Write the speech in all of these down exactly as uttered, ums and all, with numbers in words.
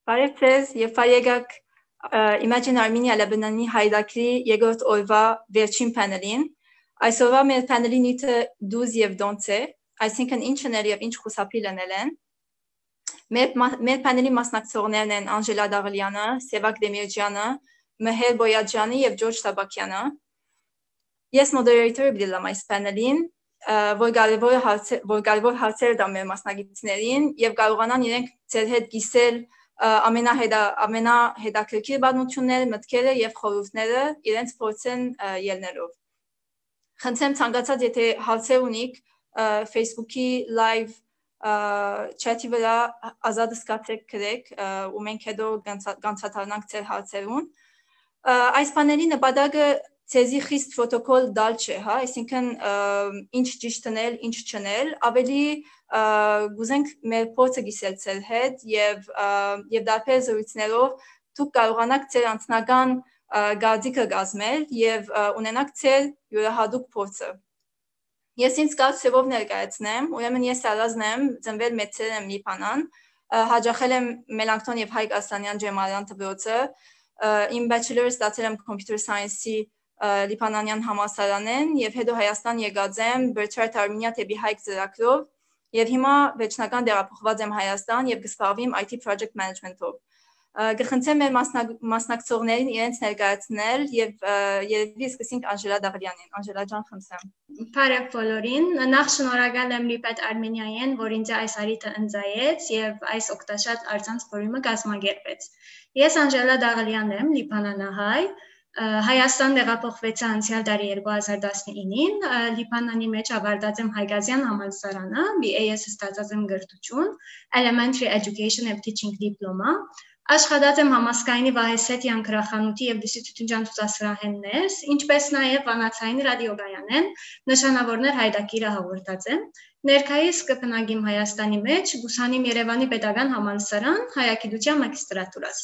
Բարև ձեզ եւ fayegak Imagine Armenia Լեբնանի հայրակրի երկրորդ օրվա վերջին պանելին։ Այսօրվա մեր պանելի նյութը դուզ եւ դոնց է, այսինքն ինչն էր եւ ինչ խուսափի լնել են։ Մեր մեր պանելի մասնակցողներն են Անժելա Դաղլյանը, Սևակ Դեմիրճյանը, Մեհեր Բոյաջյանը եւ Ջորջ Սաբակյանը։ Ես moderator բիլամ այս պանելին, որ կարևոր հարցեր, որ կարևոր հարցեր դա մեր մասնակիցներին եւ կարողանան իրենք ձեր հետ գիսել ամենահեդա ամենահետաքրքիր բանությունները, մտքերը եւ խորհուրդները իրենց փորձեն ելնելով։ Խնդրեմ ցանկացած եթե հարցեր ունիք Facebook-ի live chat-ի վրա ազատ սկացեք գրեք ու մենք հետո կանցադառնանք ձեր հարցերուն։ Այս պանելի նպատակը ցեզի խիստ պրոտոկոլ դալ չէ, հա, այսինքն ինչ ճիշտ նել, ինչ չնել, ավելի գուզենք մեր փորձը գիսել ձեր հետ եւ եւ դարբեր զրույցներով դուք կարողանաք ձեր անձնական գազիկը գազմել եւ ունենաք ձեր յուրահատուկ փորձը։ Ես ինձ կարծիքով ներկայացնեմ, ուրեմն ես Արազն եմ, ծնվել մեծել եմ Լիբանան, հաջողել եմ Մելանքթոն եւ Հայկ Ասլանյան ջեմարյան դպրոցը, իմ bachelor ստացել եմ computer science-ի Լիբանանյան համալսարանեն եւ հետո Հայաստան եկած եմ Birthright Armenia թեպի Հայկ ծրագրով եւ հիմա վերջնական տեղափոխված եմ Հայաստան եւ կզբաղվեմ I T project management-ով։ Կխնդրեմ մեր մասնակցողներին իրենց ներկայացնել եւ երևի սկսենք Անժելա Դաղլյանին։ Անժելա ջան, խնդրեմ։ Բարև բոլորին։ Նախ շնորհակալ եմ Repet Armenia-ին, որ ինձ այս արիթը ընձայեց եւ այս օգտաշատ արձանց ֆորումը կազմակերպեց։ Ես Անժելա Դաղլյանն եմ, լիբանանահայ։ Հայաստան տեղափոխվեցի անցյալ տարի երկու հազար տասնինին, Լիբանանի մեջ ավարտած եմ Հայգազյան համալսարանը, B A S ստացած եմ գրթություն, Elementary Education and Teaching դիպլոմա, աշխատած եմ համասկայնի Վահեսեթյան գրախանութի եւ դիսցիպլինական ցուցասրահեններս, ինչպես նաեւ վանացային ռադիոգայանեն, նշանավորներ հայդակիրը հաղորդած եմ։ Ներկայիս կբնակիմ Հայաստանի մեջ, ուսանիմ Երևանի Պետական համալսարան, հայագիտության մագիստրատուրաս։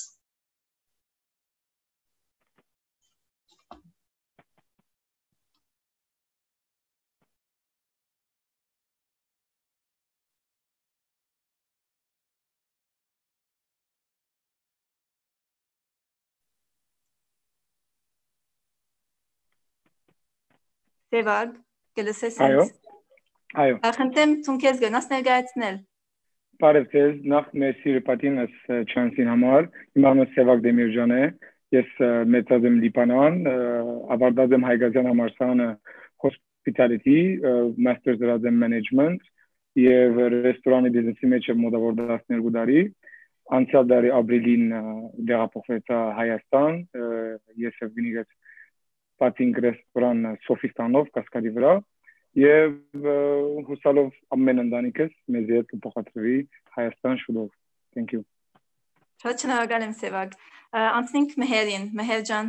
Սևակ, կլսես Այո, այո։ Խնդրեմ ցունքես գնաս ներկայացնել։ Բարև ձեզ, նախ մեսի Repet-ինս չանսին համար, իմ անունը Սևակ Դեմիրճյան է, ես մեծած եմ Լիբանան, ավարտած եմ Հայգազյան համալսարանը Hospitality, Master's դրած եմ Management եւ ռեստորանի բիզնեսի մեջ եմ մոտավոր տասներկու տարի, անցյալ տարի ապրիլին տեղափոխվեցա Հայաստան, ես եւ գնիգած Պատինգ ռեստորան Սոֆիստանով Կասկադի վրա եւ հուսալով ամեն ընտանիքս մեզ հետ կփոխադրվի Հայաստան շուտով։ Thank you. Շատ շնորհակալ եմ Սևակ։ Անցնենք Մեհերին, Մեհեր ջան։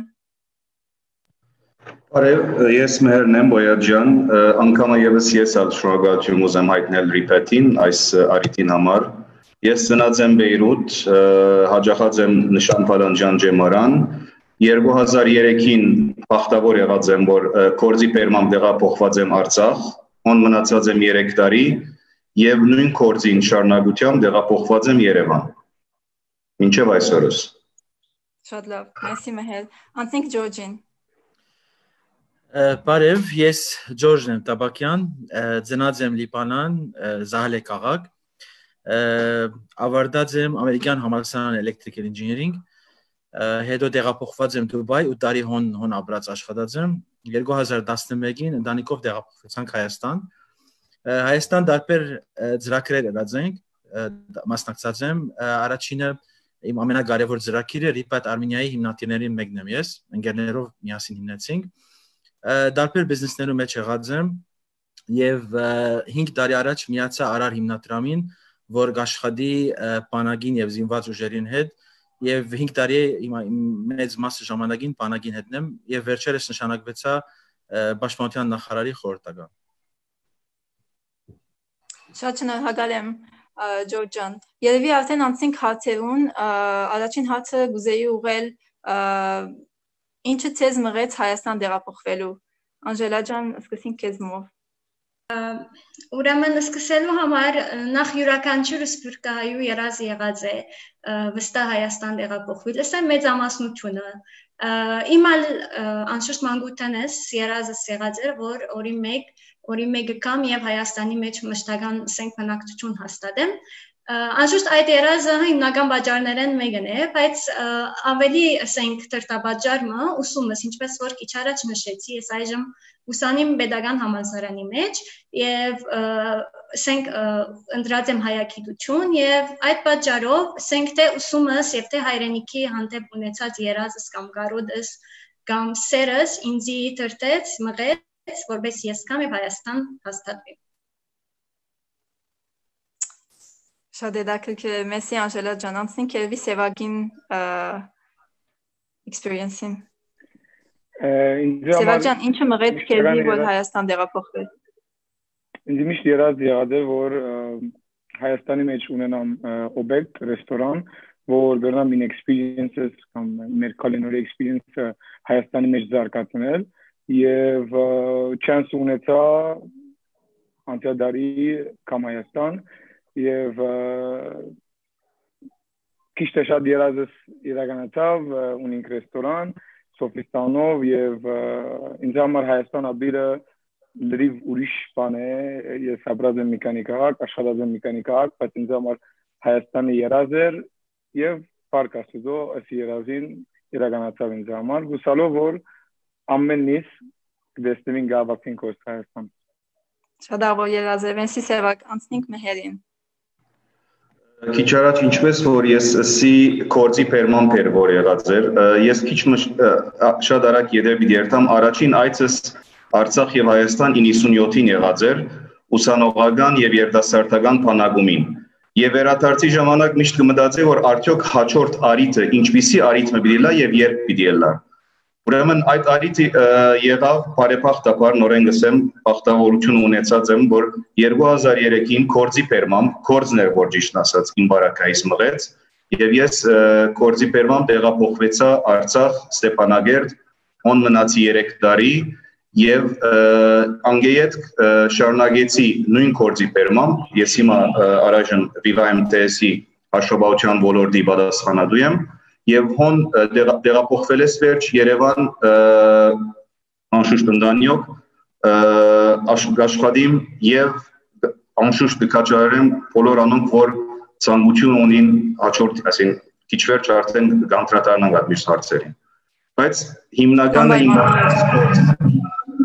Բարև, ես Մեհերն եմ Բոյաջյան, անգամ եւս ես ալ շնորհակալություն ուզեմ հայտնել Repet-ին այս արիթին համար։ Ես ծնած եմ Բեյրութ, հաջողած եմ Նշան Փալանջյան ջեմարան երկու հազար երեքին բախտավոր եղած եմ, որ կորձի պերմամ տեղափոխված եմ Արցախ, ոնց մնացած եմ երեք տարի եւ նույն կորձին շարունակությամբ տեղափոխված եմ Երևան։ Մինչեւ այսօրս։ Շատ լավ, merci Մեհեր։ Անցնենք Ջորջին։ Բարև, ես Ջորջն եմ Տաբակյան, ծնած եմ Լիբանան, Զահլե քաղաք, ավարտած եմ Ամերիկյան համալսարան Electrical Engineering, հետո տեղափոխված եմ Դուբայ ու տարի հոն հոն ապրած աշխատած եմ երկու հազար տասնմեկին ընտանիքով տեղափոխվեցանք Հայաստան Հայաստան դարբեր ծրագրեր ունենք մասնակցած եմ առաջինը իմ ամենակարևոր ծրագիրը Repet Armenia-ի հիմնադիրների մեկն եմ ես ընկերներով միասին հիմնեցինք դարբեր բիզնեսներում մեջ եղած եմ եւ հինգ տարի առաջ միացա Արար հիմնադրամին որ աշխատի բանակին եւ զինված ուժերին հետ Եվ հինգ տարի մեծ մասը ժամանակին բանակին հետ եմ եւ վերջերս նշանակվեցա Պաշտպանության նախարարի խորհրդական։ Շատ շնորհակալ եմ Ջորջ ջան։ Երևի արդեն անցնենք հարցերուն, առաջին հարցը գուզեի ուղղել ինչը ցեզ մղեց Հայաստան տեղափոխվելու։ Անժելա ջան, սկսենք քեզմով։ Ուրեմն սկսելու համար նախ յուրաքանչյուր սփյուռքահայու երազ եղած է վստահ Հայաստան տեղափոխվել։ Սա մեծամասնությունը։ Իմ անշուշտ մանկութենս երազս եղած էր, որ օրի մեկ օրի մեկը կամ եւ Հայաստանի մեջ մշտական սենք բնակչություն հաստատեմ։ Անշուշտ այդ երազը հիմնական պատճառներն մեկն է, բայց ավելի ասենք դրտաբաժարը ուսումս, ինչպես որ քիչ առաջ նշեցի, ես այժմ ուսանիմ pedagogan համալսարանի մեջ եւ ասենք ընտրած եմ հայագիտություն եւ այդ պատճառով ասենք թե ուսումս եւ թե հայրենիքի հանդեպ ունեցած երազս կամ կարոտս կամ սերս ինձի դրտեց, մղեց, որպես ես կամ եւ Հայաստան հաստատվի։ Շատ հետաքրքիր է, մեսի Անժելա ջան, անցնենք երևի Սևակին experience-ին։ Սևակ ջան, ինչը մղեց քեզի, որ Հայաստան տեղափոխվեց։ Ինձ միշտ եղած եղած էր, որ Հայաստանի մեջ ունենամ օբյեկտ, ռեստորան, որ բերնամ իմ experiences կամ մեր culinary experience-ը Հայաստանի մեջ զարգացնել եւ chance ունեցա անցյալ դարի կամ Հայաստան եւ քիչ թե շատ երազս իրականացավ, ունենք ռեստորան Սոֆիստանով եւ ինձ համար Հայաստան ապիրը լրիվ ուրիշ բան է, ես ապրած եմ մի քանի քաղաք, աշխատած եմ մի քանի քաղաք, բայց ինձ համար Հայաստանը երազ էր եւ Փառք Աստծո, այս երազին իրականացավ ինձ համար, հուսալով որ ամեն ինչ կդեսնենք գավակին կոս Հայաստան։ Շատ աղոտ երազ է, վենսի Սևակ, անցնենք Մեհերին։ Քիչ առաջ ինչպես որ ես սի կորձի պերման պեր որ եղած էր, ես քիչ շատ արագ յետեր պիտի երթամ, առաջին այցս Արցախ եւ Հայաստան իննսունյոթին եղած էր, ուսանողական եւ երիտասարդական բանակումին։ Եվ վերադարձի ժամանակ միշտ կմտածեի, որ արդյոք հաջորդ արիթը ինչպիսի արիթը պիտի լա եւ երբ պիտի լա։ Ուրեմն այդ արիթը եղավ բարեփոխտաբար նորեն գսեմ բախտավորություն ունեցած եմ, որ երկու հազար երեքին կորձի պերմամբ, կորձն էր որ ճիշտ ասած իմ բարակայից մղեց, եւ ես կորձի պերմամբ տեղափոխվեցա Արցախ, Ստեփանագերտ, on մնացի երեք տարի եւ անգեյետ շարունակեցի նույն կորձի պերմամբ, ես հիմա առայժմ Viva M T S-ի հաշվապահության ոլորտի պատասխանատու եմ եւ հոն տեղափոխվել ես վերջ Երևան անշուշտ ընտանիք աշխատիմ եւ անշուշտ կկաչարեմ բոլոր անոնք որ ցանկություն ունին հաջորդ ասին քիչ վերջ արդեն կանդրադառնանք այդ մյուս հարցերին բայց հիմնականը իմ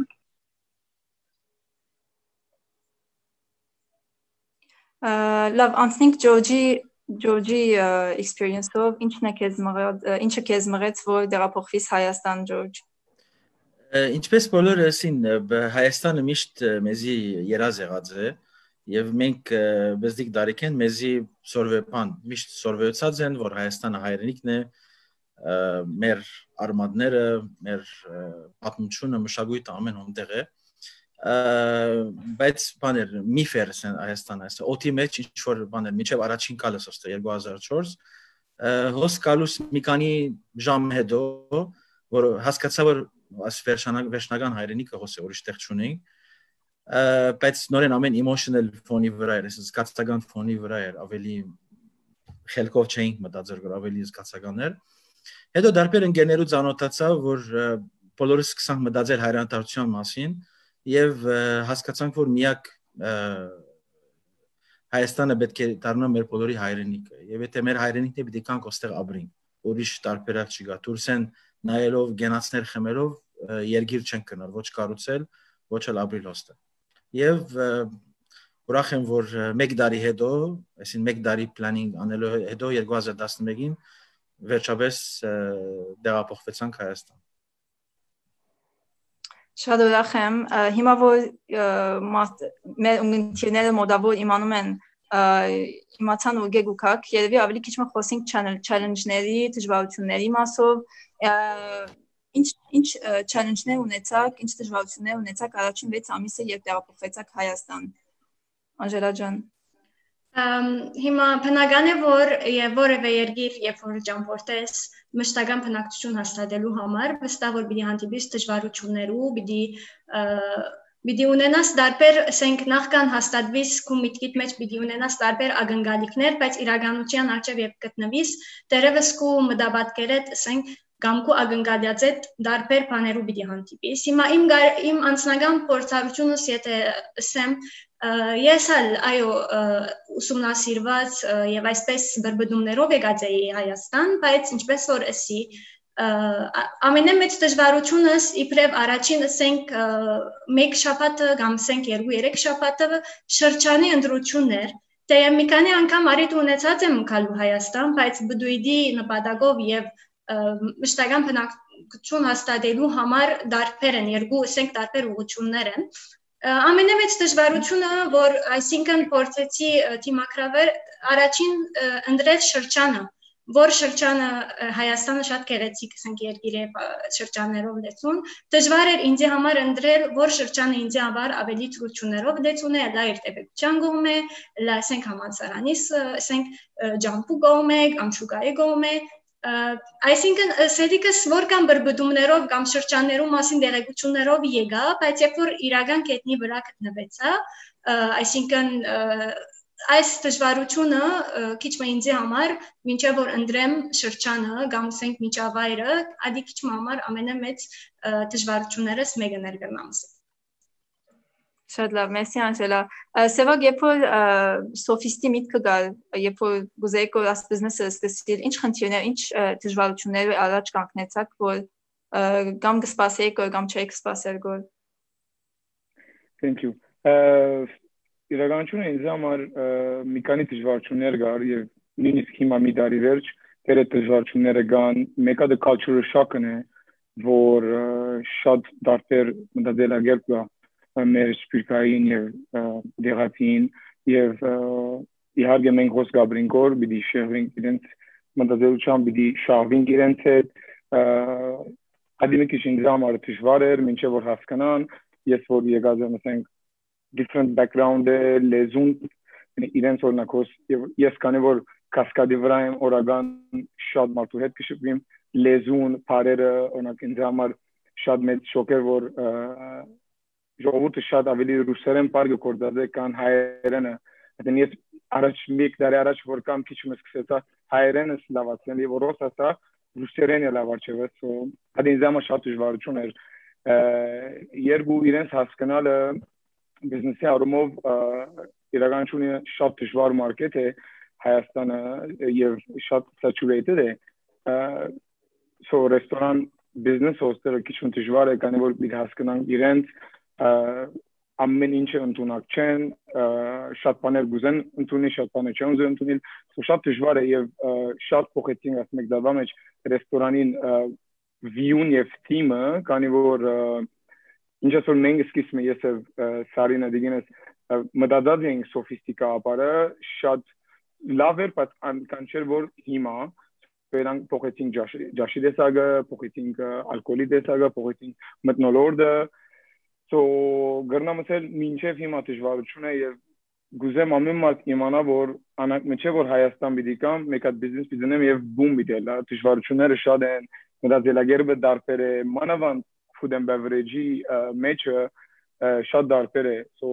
լավ անցնենք Ջորջի Ջորջի experience-ով ինչն է քեզ մղած ինչը քեզ մղեց որ տեղափոխվես Հայաստան Ջորջ Ինչպես բոլորը ասին Հայաստանը միշտ մեզի երազ եղած է եւ մենք բզդիկ դարիքեն մեզի սորվեպան միշտ սորվեցած են որ Հայաստանը հայրենիքն է մեր արմատները մեր պատմությունը մշակույթը ամեն հոնդեղ է բայց բաներ միֆեր են Հայաստանը ասա օդի մեջ ինչ որ բաներ միջև առաջին կալս ոստը երկու հազար չորս հոս կալուս մի քանի ժամ հետո որ հասկացա որ վերջնական հայրենիքը հոս է ուրիշ տեղ չունենք բայց նորեն ամեն emotional ֆոնի վրա էր զգացական ֆոնի վրա էր ավելի խելքով չէինք մտածել որ ավելի զգացական էր հետո դարբեր ընկերներու ծանոթացա որ բոլորս սկսանք մտածել հայրենիության մասին եւ հասկացանք որ միակ Հայաստանը պետք է դառնա մեր բոլորի հայրենիքը եւ եթե մեր հայրենիքն է պիտի կանք ոստեղ ապրենք ուրիշ տարբերակ չկա դուրսեն նայելով գենացներ խմելով երգիր չեն կնալ ոչ կառուցել ոչ էլ ապրիլ ոստը եւ ուրախ եմ որ մեկ տարի հետո այսին մեկ տարի պլանինգ անելու հետո երկու հազար տասնմեկին վերջապես տեղափոխվեցանք Հայաստան Շատ ուրախ եմ հիմա որ մեր ունգընտիրները մոդավոր իմանում են իմացան ու գեգուկակ երևի ավելի քիչ մը խոսենք challenge-ների, դժվարությունների մասով ինչ ինչ challenge-ներ ունեցաք, ինչ դժվարություններ ունեցաք առաջին վեց ամիսը երբ տեղափոխվեցաք Հայաստան Անժելա ջան Հիմա բնական է որ եւ որևէ երկիր երբ որ ճամփորդես մշտական բնակչություն հաստատելու համար վստահ որ պիտի հանդիպես դժվարություններու, պիտի Պիտի ունենաս տարբեր, ասենք նախքան հաստատվիս քո միտքիդ մեջ պիտի ունենաս տարբեր ակնկալիքներ, բայց իրականության առջև երբ գտնվիս, դերևս քո մտաբատկերդ, ասենք կամ քո ակնկալած այդ տարբեր բաներու պիտի հանդիպիս։ Հիմա իմ իմ անձնական փորձառությունս եթե ասեմ, ես ալ այո ուսումնասիրված եւ այսպես բրբդումներով եկած էի Հայաստան, բայց ինչպես որ էսի ամենամեծ դժվարությունս իբրև առաջին ասենք մեկ շաբաթը կամ ասենք երկու երեք շաբաթը շրջանի ընտրություններ, դե մի քանի անգամ արիտ ունեցած եմ գալու Հայաստան, բայց բդույդի նպատակով եւ մշտական բնակություն հաստատելու համար դարբեր են, երկու ասենք տարբեր ուղղություններ են։ Ամենամեծ դժվարությունը, որ այսինքն փորձեցի թիմակրավել, առաջին ընտրել շրջանը, որ շրջանը Հայաստանը շատ գեղեցիկ ասենք երկիր է շրջաններով լեցուն, դժվար էր ինձ համար ընտրել, որ շրջանը ինձ համար ավելի թրություններով լեցուն է, դա իր տեպեկության կողմ է, լա ասենք համալսարանից, ասենք ջամփու կողմ է, կամ շուկայի կողմ է, այսինքն սերիկս որքան բրբդումներով կամ շրջաններու մասին դեղեցություններով եկա, բայց երբ որ իրական կետնի վրա գտնվեցա, այսինքն այս դժվարությունը քիչ մը ինձ համար, մինչև որ ընտրեմ շրջանը կամ ասենք միջավայրը, ադի քիչ մը համար ամենամեծ դժվարություններս մեկը ներգրնամս։ Շատ լավ, մեսի Անժելա։ Սևակ, երբ որ սոֆիստի միտքը գալ, երբ որ գուզեիք որ աս բիզնեսը սկսել, ինչ խնդիրներ, ինչ դժվարություններ առաջ կանգնեցաք, որ կամ կսպասեիք, կամ չէիք սպասել գոր։ Thank you. Իրականությունը ինձ համար մի քանի դժվարություններ կար եւ նույնիսկ հիմա մի տարի վերջ դեր այդ դժվարությունները կան, մեկը դա cultural shock-ն է, որ շատ դարբեր մտածելակերպ կա մեր սպիրկային եւ դեղատին եւ իհարկե մենք հոս գաբրինք որ պիտի շեղվենք իրենց մտածելությամբ պիտի շահվենք իրենց հետ ադիմիկի ինձ համար դժվար էր մինչեւ որ հասկանան ես որ եկած եմ ասենք different background լեզուն իրենց օրնակոս ես կանե որ կասկադի վրա եմ օրական շատ մարդու հետ կշփվեմ լեզուն բարերը օրինակ ինձ համար շատ մեծ շոկ էր որ ժողովուրդը շատ ավելի ռուսերեն բարգ կորդած է կան հայերենը այդեն ես առաջ մեկ տարի առաջ որ կամ քիչ մը սկսեցա հայերենը լավացնել եւ որոս ասա ռուսերենը լավարչեվս այդին ինձ համար շատ դժվարություն էր երկու իրենց հասկանալը բիզնեսի առումով իրականությունը շատ դժվար մարքետ է Հայաստանը եւ շատ saturated է so ռեստորան բիզնես հոստելը քիչ մը դժվար է քանի որ մի հասկանան իրենց ամեն ինչը ընդունակ չեն շատ բաներ գուզեն ընդունի շատ բաներ չեն ուզեն ընդունել so շատ դժվար է եւ շատ փոխեցինք ասենք մեկ դավա մեջ ռեստորանին view-ն եւ թիմը քանի որ Ինչպես որ մենք սկսում ես Սարինը դիգենս մտածած ենք սոֆիստիկա ապարը շատ լավ էր բայց կանչեր որ հիմա վերանք փոխեցինք ջաշի դեսագը փոխեցինք ալկոհոլի դեսագը փոխեցինք մտնոլորդը so գրնամսել մինչև հիմա դժվարություն է եւ գուզեմ ամեն մարդ իմանա որ անակ մեջը որ Հայաստան պիտի կամ մեկ հատ բիզնես պիտի եւ բում պիտի լա դժվարությունները շատ են մտածելակերպը դարբեր է մանավանդ food and beverage մեջը շատ դարբեր է so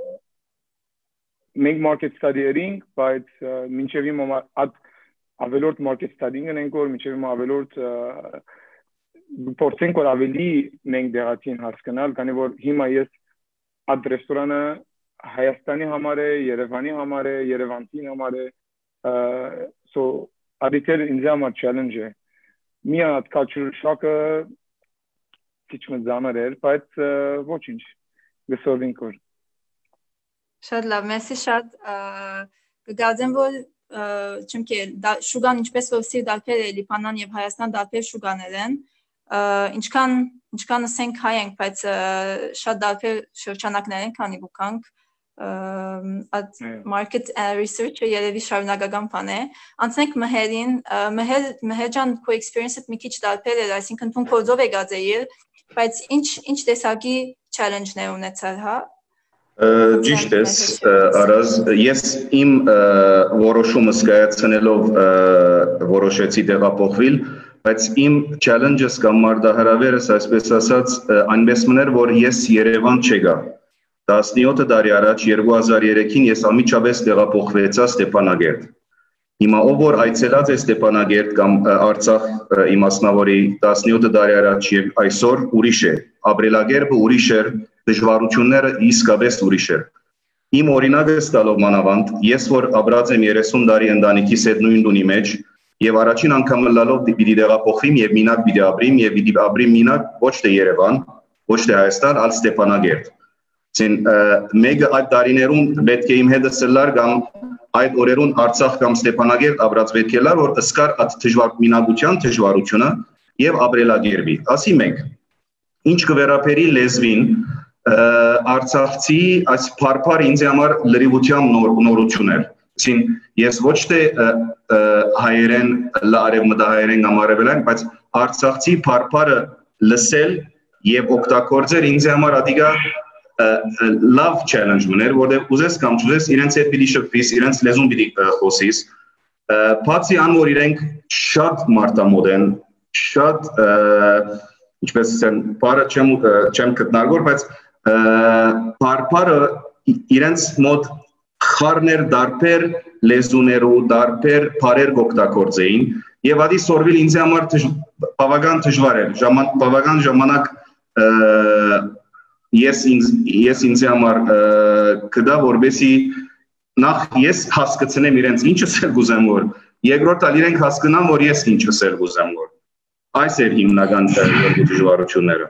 մենք market study-ing բայց մինչև հիմա ավելորդ market study-ing ենք որ մինչև հիմա ավելորդ փորձենք որ ավելի մենք դեղատին հասկանալ քանի որ հիմա ես այդ ռեստորանը Հայաստանի համար է Երևանի համար է Երևանցի համար է so aditer ինձ համար challenge է մի հատ cultural shock-ը քիչ մը զանար էր, բայց ոչինչ, գսովինք որ։ Շատ լավ, մեսի շատ կգազեմ որ չունքի շուգան ինչպես որ սիր դարբեր է Լիբանան եւ Հայաստան դարբեր շուգաներ են, ինչքան ինչքան ասենք հայ ենք, բայց շատ դարբեր շրջանակներ են, քանի բուկանք at market research երևի շարունակական բան է անցնենք մհերին մհեր մհեջան քո experience-ը մի քիչ դարբեր էր այսինքն դու կոդով եկած էիր բայց ինչ ինչ տեսակի challenge-ներ ունեցար հա Ճիշտ է Արազ ես իմ որոշումս կայացնելով որոշեցի տեղափոխվել բայց իմ challenge-ս կամ մարտահրավերս, այսպես ասած, այնպես մներ, որ ես Երևան չեկա։ տասնյոթ տարի առաջ երկու հազար երեքին ես ամիջապես տեղափոխվեցա Ստեփանագերտ։ Հիմա ով որ այցելած է Ստեփանագերտ կամ Արցախ իմասնավորի տասնյոթ տարի առաջ եւ այսօր ուրիշ է, ապրելակերպը ուրիշ է, դժվարությունները իսկապես ուրիշ է։ Իմ օրինակը ստալով մանավանդ, ես որ ապրած եմ երեսուն տարի ընտանիքիս հետ նույն տունի մեջ եւ առաջին անգամ լալով պիտի տեղափոխվեմ եւ մինակ պիտի ապրեմ եւ պիտի ապրեմ մինակ ոչ թե Երևան, ոչ թե Հայաստան, այլ Ստեփանագերտ։ Ցին մեգա այդ տարիներում պետք է իմ հետ սլար կամ այդ օրերուն Արցախ կամ Ստեփանագերտ ապրած պետք է լար, որ ըսկար այդ դժվար մինակության դժվարությունը եւ ապրելակերպի։ Ասի մենք, ինչ կվերապերի լեզվին, Արցախցի այս փարփար ինձ համար լրիվության նորություն էր։ Ցին ես ոչ թե հայերեն, արևմտահայերեն կամ արևելային, բայց Արցախցի փարփարը լսել եւ օգտագործել ինձ համար ադիգա լավ challenge մներ, որտեղ ուզես կամ չուզես իրենց հետ պիտի շփվիս, իրենց լեզուն պիտի խոսիս։ Բացի ան որ իրենք շատ մարտամոտ են, շատ ինչպես ասեմ, բարը չեմ չեմ գտնագոր, բայց բարբարը իրենց մոտ խառներ դարբեր լեզուներու, դարբեր բարեր օգտագործեին եւ ադի սորվիլ ինձ համար բավական դժվար էր, բավական ժամանակ Ես ինձ ես ինձ համար կդա որբեսի նախ ես հասկացնեմ իրենց ինչ ասել գուզեմ որ երկրորդ ալ իրենք հասկանան որ ես ինչ ասել գուզեմ որ այս էր հիմնական երկու դժվարությունները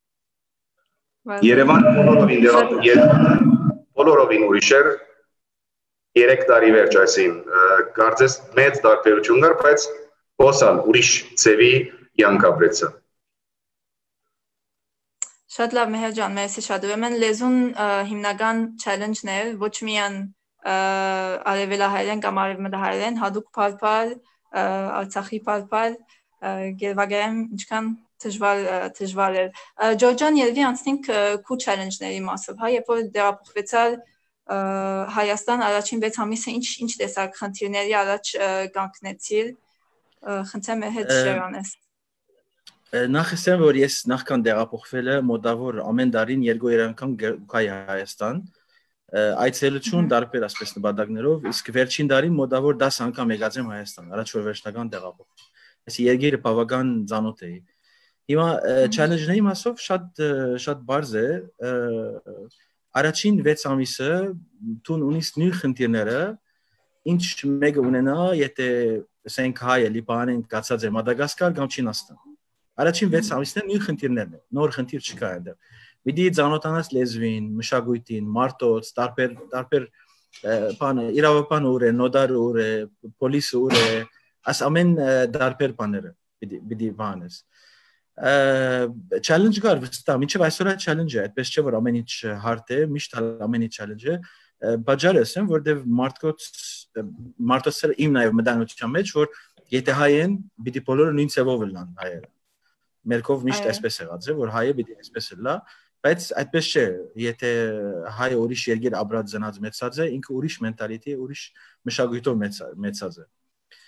Երևան բոլորովին բոլորովին ուրիշ էր երեք տարի վերջ այսին կարծես մեծ տարբերություն կար բայց հոսալ ուրիշ ծևի յանք ապրեցա Շատ լավ Մեհեր ջան, մերսի շատ ուրեմն լեզուն հիմնական challenge-ն է, ոչ միայն արևելահայերեն կամ արևմտահայերեն, հատուկ փարփար, Արցախի փարփար, գերվագայեմ ինչքան դժվար դժվար էր։ Ջորջան երևի անցնենք քու challenge-ների մասով, հա, երբ որ դերափոխվեցար Հայաստան առաջին վեց ամիսը ինչ ինչ տեսակ խնդիրների առաջ կանգնեցիր, խնդրեմ մեր հետ share անես։ Նախ ասեմ, որ ես նախքան դեղափոխվելը մոտավոր ամեն տարին երկու անգամ գայ Հայաստան, այցելություն դարբեր ասպես նպատակներով, իսկ վերջին տարին մոտավոր դաս անգամ եկած եմ Հայաստան, առաջ որ վերջնական դեղափոխվի։ Այս երկիրը բավական ծանոթ է։ Հիմա challenge-ների մասով շատ շատ բարձ է, առաջին վեց ամիսը դու ունես նույն խնդիրները, ինչ մեկը ունենա, եթե ասենք հայ է, Լիբանան, կացած է Մադագասկար կամ Չինաստան։ Առաջին վեց ամիսները նույն խնդիրներն են, նոր խնդիր չկա այնտեղ։ Պիտի ծանոթանաս լեզվին, մշակույթին, մարդոց, տարբեր տարբեր բանը, իրավապան ուր է, նոտար ուր է, պոլիս ուր է, աս ամեն տարբեր բաները պիտի պիտի բանես։ Challenge կար վստահ, մինչև այսօր այդ challenge է, այդպես չէ որ ամեն ինչ հարթ է, միշտ ամեն ինչ challenge է։ Բաժարը ասեմ, որտեվ մարդոց մարդոցը իմ նաև մտանոցության մեջ, որ եթե հայ են, պիտի բոլորը նույն ծավով լան հայերը։ Մերկով միշտ այսպես եղած է, որ հայը պիտի այսպես լա, բայց այդպես չէ, եթե հայը ուրիշ երկիր ապրած ծնած մեծած է, ինքը ուրիշ մենտալիտի, ուրիշ մշակույթով մեծած է։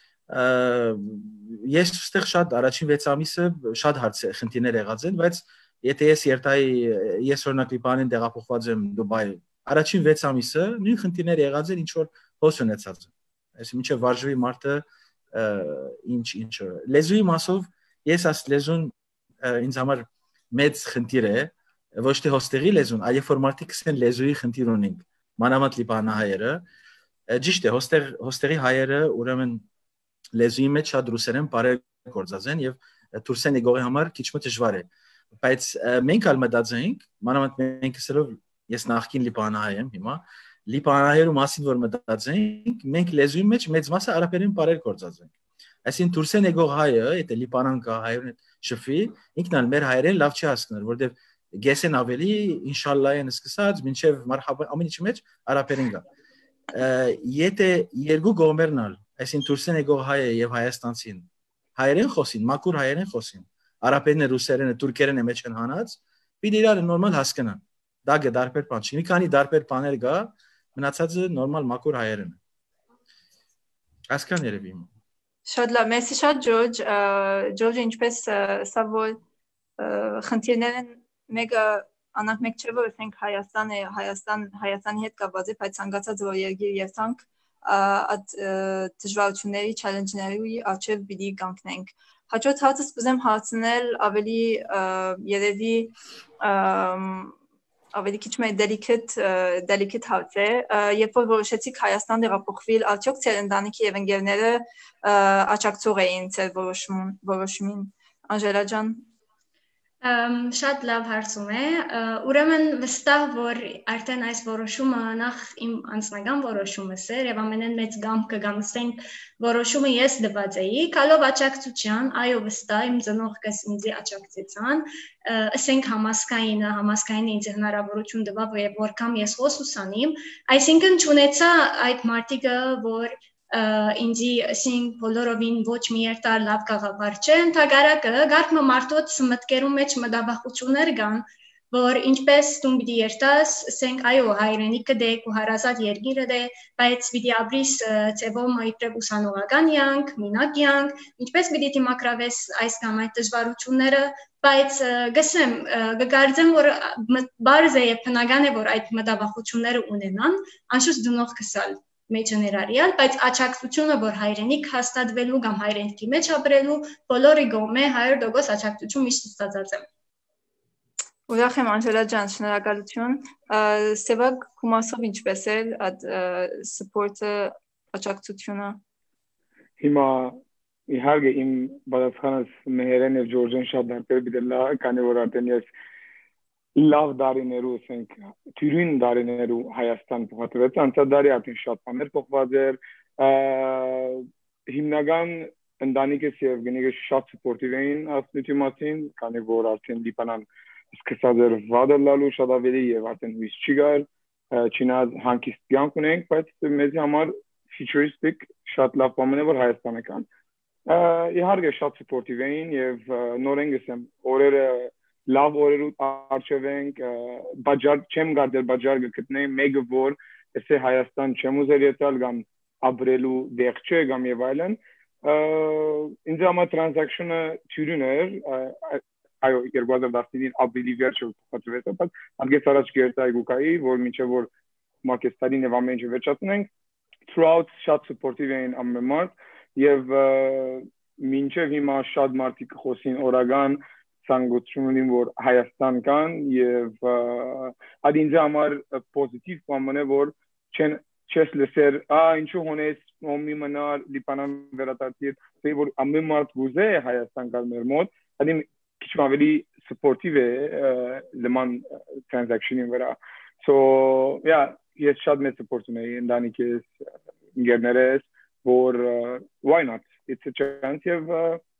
Ես ստեղ շատ առաջին վեց ամիսը շատ հարց խնդիրներ եղած են, բայց եթե ես երթայի ես օրինակ Լիբանան տեղափոխված եմ Դուբայ, առաջին վեց ամիսը նույն խնդիրներ եղած են, ինչ որ հոս ունեցած են։ Այսինքն մինչև վարժվի մարդը ինչ ինչ լեզուի մասով ես աս լեզուն ինձ համար մեծ խնդիր է, ոչ թե հոստեղի լեզուն, այլ որ մարդիկ ասեն լեզուի խնդիր ունենք, մանավանդ լիբանանահայերը, ճիշտ է, հոստեղ հոստեղի հայերը ուրեմն լեզուի մեջ շատ ռուսերեն բարեր գործած են եւ դուրսեն եկողի համար քիչ մը դժվար է, բայց մենք ալ մտածենք, մանավանդ մենք ասելով ես նախկին լիբանանահայ եմ հիմա, լիբանանահայերու մասին որ մտածենք, մենք լեզուի մեջ մեծ մասը արաբերեն բարեր գործած ենք։ Այսինքն դուրսեն եկող հայը, եթե լիբանան կա հայերեն շփվի, ինքն ալ մեր հայերեն լավ չի հասկներ, որտեվ գեսեն ավելի ինշալլա են սկսած, մինչև մարհաբա ամեն ինչի մեջ արաբերեն կա։ Եթե երկու կողմերն ալ, այսինքն դուրսեն եկող հայը եւ հայաստանցին հայերեն խոսին, մաքուր հայերեն խոսին, արաբերենը, ռուսերենը, թուրքերենը մեջ են հանած, պիտի իրար նորմալ հասկանան։ Դա գ դարբեր բան չի։ Մի քանի դարբեր բաներ կա, մնացածը նորմալ մաքուր հայերեն է։ Հասկան երևի։ Շատ լավ, մերսի շատ Ջորջ, Ջորջը ինչպես սա որ խնդիրներն մեկը անակ մեկ չէ որ ասենք Հայաստան է, Հայաստան Հայաստանի հետ կապված է, բայց ցանկացած որ երկիր եւ ցանկ այդ դժվարությունների, challenge-ների առջև պիտի կանգնենք։ Հաջորդ հարցս կուզեմ հարցնել ավելի երևի ավելի քիչ մեր delicate delicate հարց է, երբ որ որոշեցիք Հայաստան տեղափոխվել, արդյոք ձեր ընտանիքի եւ ընկերները աջակցող էին ձեր որոշումին, Անժելա ջան։ Շատ լավ հարցում է, ուրեմն վստահ, որ արդեն այս որոշումը նախ իմ անձնական որոշումս էր եւ ամենեն մեծ գամքը կամ ասենք որոշումը ես դված էի, կալով աջակցության, այո վստահ իմ ծնողքս ինձ աջակցեցան, ասենք համասկայինը, համասկայինը ինձ հնարավորություն տվավ եւ որքան ես խոս ուսանիմ, այսինքն չունեցա այդ մարտիկը, որ ինձի ասենք բոլորովին ոչ մի երթար լավ գաղափար չէ, ընդհակառակը գարմը մարդոց մտքերում մեջ մտավախություններ կան, որ ինչպես դու պիտի երթաս, ասենք այո հայրենիքը դե ու հարազատ երկիրը դե, բայց պիտի ապրիս ծևոմ իբրև ուսանողական յանք, մինակ յանք, ինչպես պիտի դիմակրավես այս կամ այդ դժվարությունները, բայց գսեմ, կգարձեմ, որ բարձ է եւ բնական է, որ այդ մտավախությունները ունենան, անշուշտ դնող կսալ մեջ ներառյալ, բայց աջակցությունը, որ հայրենիք հաստատվելու կամ հայրենիքի մեջ ապրելու, բոլորի գոմե հարյուր տոկոս աջակցություն միշտ ստացած եմ։ Ուրախ եմ Անժելա ջան, շնորհակալություն։ Սևակ Քումասով ինչպես էր այդ support-ը, աջակցությունը։ Հիմա իհարկե իմ բացանց Մեհերեն եւ Ջորջեն շատ դարձել բիդելա, քանի որ արդեն ես լավ դարիներու, ասենք, թյուրին դարիներու Հայաստան փոխադրեց, անցած դարի արդեն շատ բաներ փոխված էր, հիմնական ընտանիքս եւ գնիկս շատ սուպորտիվ էին ասնույթի մասին, քանի որ արդեն Լիբանան սկսած էր վադը լալու շատ ավելի եւ արդեն հույս չի գալ, չնայած հանգիստ կյանք ունենք, բայց մեզի համար futuristic շատ լավ բան է, որ Հայաստանը կան։ Իհարկե շատ սուպորտիվ էին եւ նորեն գսեմ, օրերը լավ օրերու արժևենք, բաժար չեմ գարդել բաժար գտնեմ, մեկը որ էսե Հայաստան չեմ ուզեր յետալ կամ ապրելու դեղ չէ կամ եւ այլն, ինձ համար transaction-ը թյուրին էր, այո երկու հազար տասնինին ապրիլի վերջը փոխադրվեց, բայց անգես առաջ գերտայի գուկայի, որ մինչեւ որ մակեստարին եւ ամեն ինչ վերջացնենք, throughout շատ supportive էին ամեն մարդ եւ մինչեւ հիմա շատ մարդիկ խոսին օրական ցանկություն ունին որ Հայաստան կան եւ այդ ինձ համար պոզիտիվ բան է որ չեն չես լսեր ա ինչու հոնես ոմի մնար Լիբանան վերադարձի թե որ ամեն մարդ գուզե Հայաստան կար մեր մոտ այդ քիչ ավելի supportive է լման transaction-ին վրա so yeah ես շատ մեծ support ունեի ընտանիքիս ընկերներս որ why not it's a chance եւ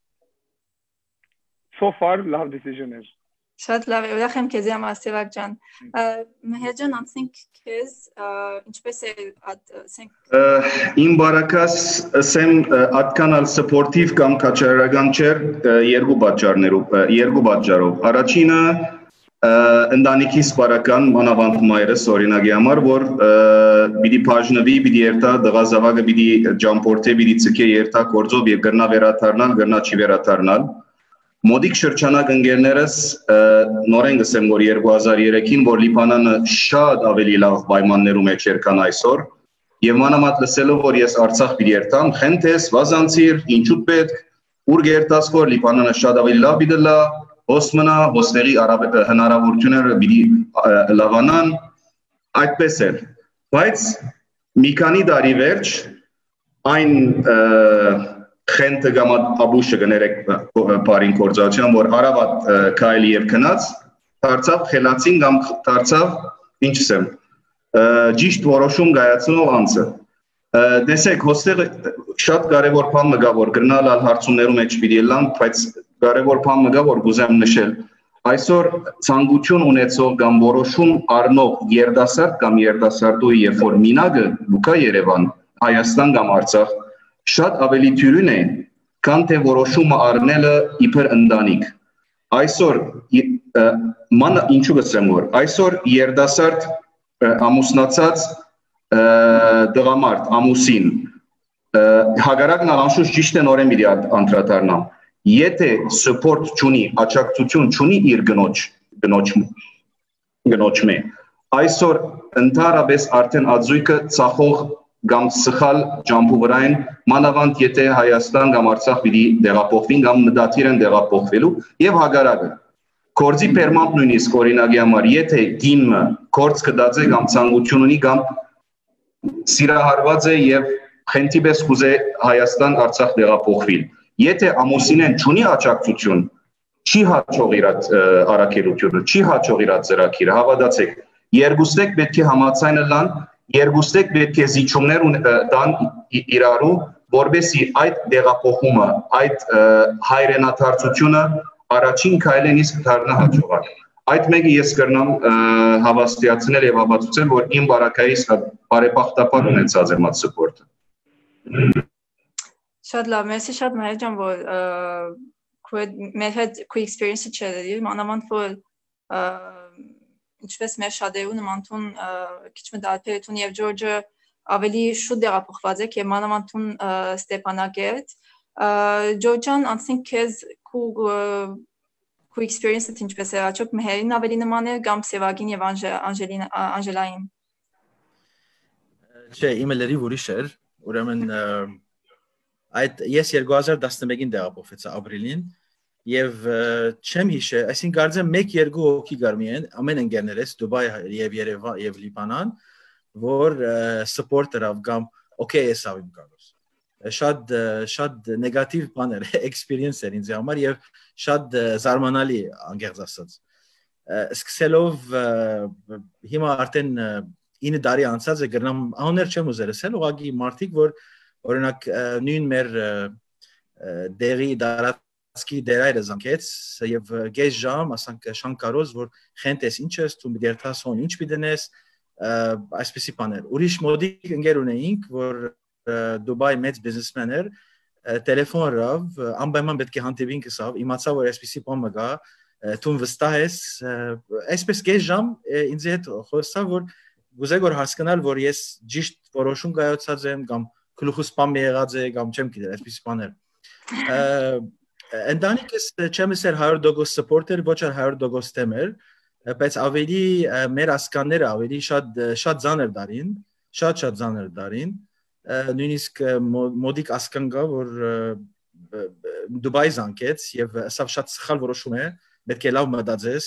so far love decision is Շատ լավ է, ուրախ եմ քեզ համար Սևակ ջան։ Մեհեր ջան, անցնենք քեզ, ինչպես է ասենք Իմ բարակաս ասեմ այդքան ալ սպորտիվ կամ քաչարական չէր երկու պատճառներով, երկու պատճառով։ Առաջինը ընտանիքիս բարական մանավանդ մայրս օրինակի համար, որ պիտի բաժնվի, պիտի երթա դղազավակը պիտի ջամփորդե, պիտի ցկե երթա կորձով եւ գրնա վերաթարնալ, գրնա չի վերաթարնալ։ Մոդիկ շրջանակ ընկերներս նորեն գսեմ որ երկու հազար երեքին որ Լիբանանը շատ ավելի լավ պայմաններում է չեր քան այսօր եւ մանավանդ լսելով որ ես Արցախ պիտի երթամ խենթես վազանցիր ինչու պետք ուր գերտաս որ Լիբանանը շատ ավելի լավ պիտի լա հոսմնա հոստերի հնարավորությունները պիտի լավանան այդպես էր բայց մի քանի տարի վերջ այն խենթը կամ աբուշը գներեք բարին կործացիան, որ հարավատ կայլի և կնած, դարձավ խելացին կամ դարձավ, ինչ ասեմ, ճիշտ որոշում գայացնող անձը։ Տեսեք, հոստեղ շատ կարևոր բան մգա, որ գրնալ ալ հարցումներում մեջ պիտի լան, բայց կարևոր բան մգա, որ գուզեմ նշել։ Այսօր ցանկություն ունեցող կամ որոշում առնող երդասարդ կամ երդասարտուի, երբ որ մինագը գուկա Երևան, Հայաստան կամ Արցախ շատ ավելի թյուրին է, քան թե որոշումը առնելը իբր ընտանիք։ Այսօր ման ինչու գսեմ որ այսօր երդասարդ ամուսնացած դղամարդ ամուսին հագարակն անշուշտ ճիշտ է նորեն մի անդրադառնամ։ Եթե support չունի, աջակցություն չունի իր գնոջ գնոջ գնոջ մե, այսօր ընդհանրապես արդեն ածույկը ցախող կամ սխալ ջամփու վրա են, մանավանդ եթե Հայաստան կամ Արցախ պիտի դեղափոխվին կամ մտադիր են դեղափոխվելու եւ հագարակը։ Գործի պերմանտ նույնիսկ օրինակի համար, եթե գինը գործ կդած է կամ ցանկություն ունի կամ սիրահարված է եւ խնդիպես կուզե Հայաստան Արցախ դեղափոխվի։ Եթե ամուսինեն չունի աջակցություն, չի հաջող իր առաքելությունը, չի հաջող իր ծրագիրը, հավատացեք, երկուստեք պետք է համաձայնել լան, երկուստեք պետք է զիջումներ տան իրարու, որբեսի այդ դեղափոխումը, այդ հայրենադարձությունը առաջին քայլեն իսկ դառնա հաջողակ։ Այդ մեկը ես կրնամ հավաստիացնել եւ հավատացնել, որ իմ բարակայից բարեբախտաբար ունեցած եմ այդ սպորտը։ Շատ լավ, մեսի շատ մայր ջան, որ մեր հետ քո experience-ը չերի, մանավանդ որ ինչպես մեր շատերու նմանտուն քիչ մը դարբերություն եւ Ջորջը ավելի շուտ դեղափոխված եք եւ մանավանդուն Ստեփանակերտ։ Ջորջան, անցնենք քեզ քո քո experience-ը ինչպես է աչոք մեհերին ավելի նման է կամ Սևագին եւ Անժելին Անժելային։ Չէ, իմը լրիվ ուրիշ էր, ուրեմն այդ ես երկու հազար տասնմեկին դեղափոխվեցա ապրիլին եւ չեմ հիշե, այսինքն կարծեմ մեկ-երկու հոգի կար միայն ամեն ընկերներս Դուբայ եւ Երևան եւ Լիբանան, որ սպորտերով կամ օքեյ էսավ իմ կարոս։ Շատ շատ նեգատիվ բաներ experience էր ինձ համար եւ շատ զարմանալի անգերձ ասած։ Սկսելով հիմա արդեն ինը տարի անցած է գրնամ աններ չեմ ուզել ասել, ուղղակի մարդիկ որ օրինակ նույն մեր դերի դարածքի դերայրը զանգեց եւ գեզ ժամ ասանք շանկարոզ որ խենտես ինչ ես դու դերթաս հոն ինչ պիտենես այսպեսի բաներ ուրիշ մոդիկ ընկեր ունեինք որ Դուբայ մեծ բիզնեսմեն էր տելեֆոն ռավ անպայման պետք է հանդիպինք սավ իմացա որ այսպեսի բան մը գա դու վստահ ես այսպես գեզ ժամ ինձ հետ խոսա որ գուզեգ որ հասկանալ որ ես ճիշտ որոշում կայացած եմ կամ Քլուխուս պամ եղած է կամ չեմ գիտեր այսպես բաներ։ Ընտանիքս չեմ ասել հարյուր տոկոս սպորտեր, ոչ էլ հարյուր տոկոս թեմեր, բայց ավելի մեր ասկանները ավելի շատ շատ ծանր դարին, շատ շատ ծանր դարին, նույնիսկ մոդիկ ասկան կա, որ Դուբայ զանգեց եւ սա շատ սխալ որոշում է, պետք է լավ մտածես,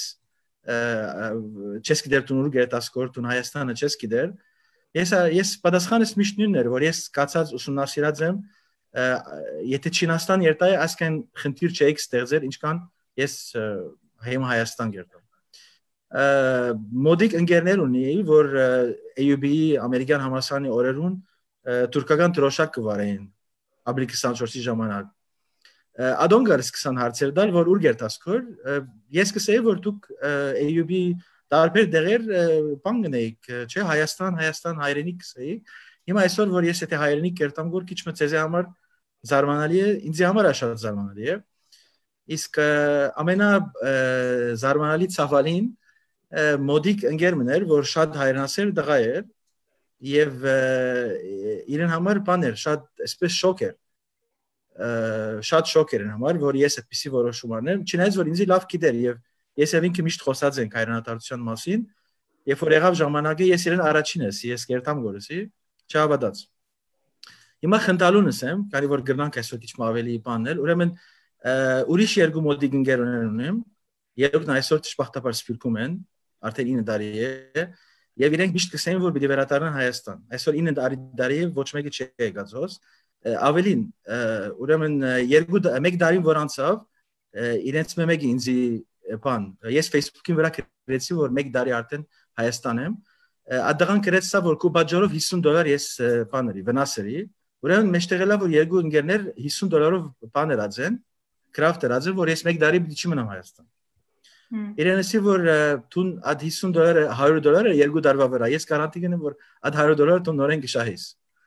չես գիտեր դու նոր գետասկոր դու Հայաստանը չես գիտեր Ես ես պատասխանս միշտ նույնն էր, որ ես սկացած ուսումնասիրած եմ, եթե Չինաստան երթայ այսքան խնդիր չէի ստեղծել, ինչքան ես հիմա Հայաստան երթամ։ Մոդիկ ընկերներ ունեի, որ A U B-ի ամերիկյան համալսարանի օրերուն թուրքական դրոշակ կվարեին, ապրիլի քսանչորսի ժամանակ։ Ադոնգար սկսան հարցեր տալ, որ ուր գերտասկոր, ես կսեի, որ դուք A U B Տարբեր դեղեր բան գնեիք, չէ, Հայաստան, Հայաստան հայրենիք կսեիք։ Հիմա այսօր որ ես եթե հայրենիք կերտամ գոր քիչ մը ցեզի համար զարմանալի է, ինձ համար է շատ զարմանալի է։ Իսկ ամենա զարմանալի ցավալին մոդիկ ընկերն էր, որ շատ հայրենասեր դղա էր եւ իրեն համար բան էր, շատ այսպես շոկ էր։ Շատ շոկ էր համար, որ ես այդպեսի որոշում անեմ, չնայած որ ինձ լավ գիտեր եւ Ես եւ ինքը միշտ խոսած ենք հայրենադարձության մասին, երբ որ եղավ ժամանակը ես իրեն առաջին ես, ես կերտամ գորսի, չհավատաց։ Հիմա խնդալունս եմ, կարի որ գրնանք այսօր քիչ ավելի բանել, ուրեմն ուրիշ երկու մոդիկ ընկերներ ունեմ, երկուսն այսօր ճշմարտաբար սփյուռքում են, արդեն ինը տարի է, եւ իրենք միշտ կսեն որ պիտի վերադառնան Հայաստան։ Այսօր ինը տարի է, ոչ մեկը չի եկածոս, ավելին, ուրեմն երկու մեկ տարին որ անցավ, իրենց մեկը ինձի Բան, ես Facebook-ին վրա գրեցի, որ մեկ տարի արդեն Հայաստան եմ, ադղան գրեց սա, որ քո բաժարով հիսուն դոլար ես բաների, վնասերի, ուրեմն մեջտեղ էլա, որ երկու ընկերներ հիսուն դոլարով բան երածեն, կրաֆտ երածեն, որ ես մեկ տարի պիտի չմնամ Հայաստան։ Իրենեսի, որ դու այդ հիսուն դոլարը, հարյուր դոլարը երկու տարվա վրա, ես գարանտի կնեմ, որ այդ հարյուր դոլարը դու նորեն կշահես։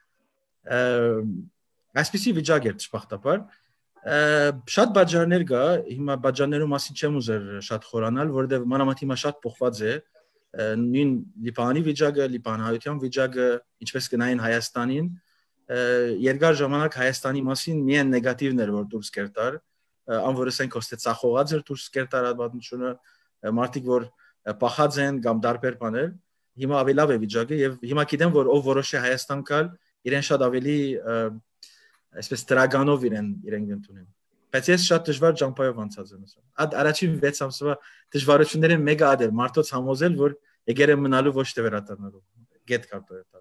Այսպեսի վիճակ էր ճշմարտաբար Շատ բաժարներ կա, հիմա բաժարներու մասին չեմ ուզեր շատ խորանալ, որովհետև մանավանդ հիմա շատ փոխված է, նույն Լիբանանի վիճակը, Լիբանանահայության վիճակը, ինչպես գնային Հայաստանին, երկար ժամանակ Հայաստանի մասին միայն նեգատիվներ որ դուրս կերտար, անորս են կոստե ցախողած էր դուրս կերտար պատմությունը, մարդիկ որ պախած են կամ դարբեր բաներ, հիմա ավելի լավ է վիճակը եւ հիմա գիտեմ որ ով որոշի Հայաստան գալ, իրեն շատ ավելի այսպես դրագանով իրեն իրեն ընդունեն։ Բայց ես շատ դժվար ճամփայով անցած եմ ասում։ Այդ առաջին վեց ամսվա դժվարություններին մեկը ադեր մարդոց համոզել որ եկեր եմ մնալու ոչ թե վերադառնալու։ Get կարտոյտալ։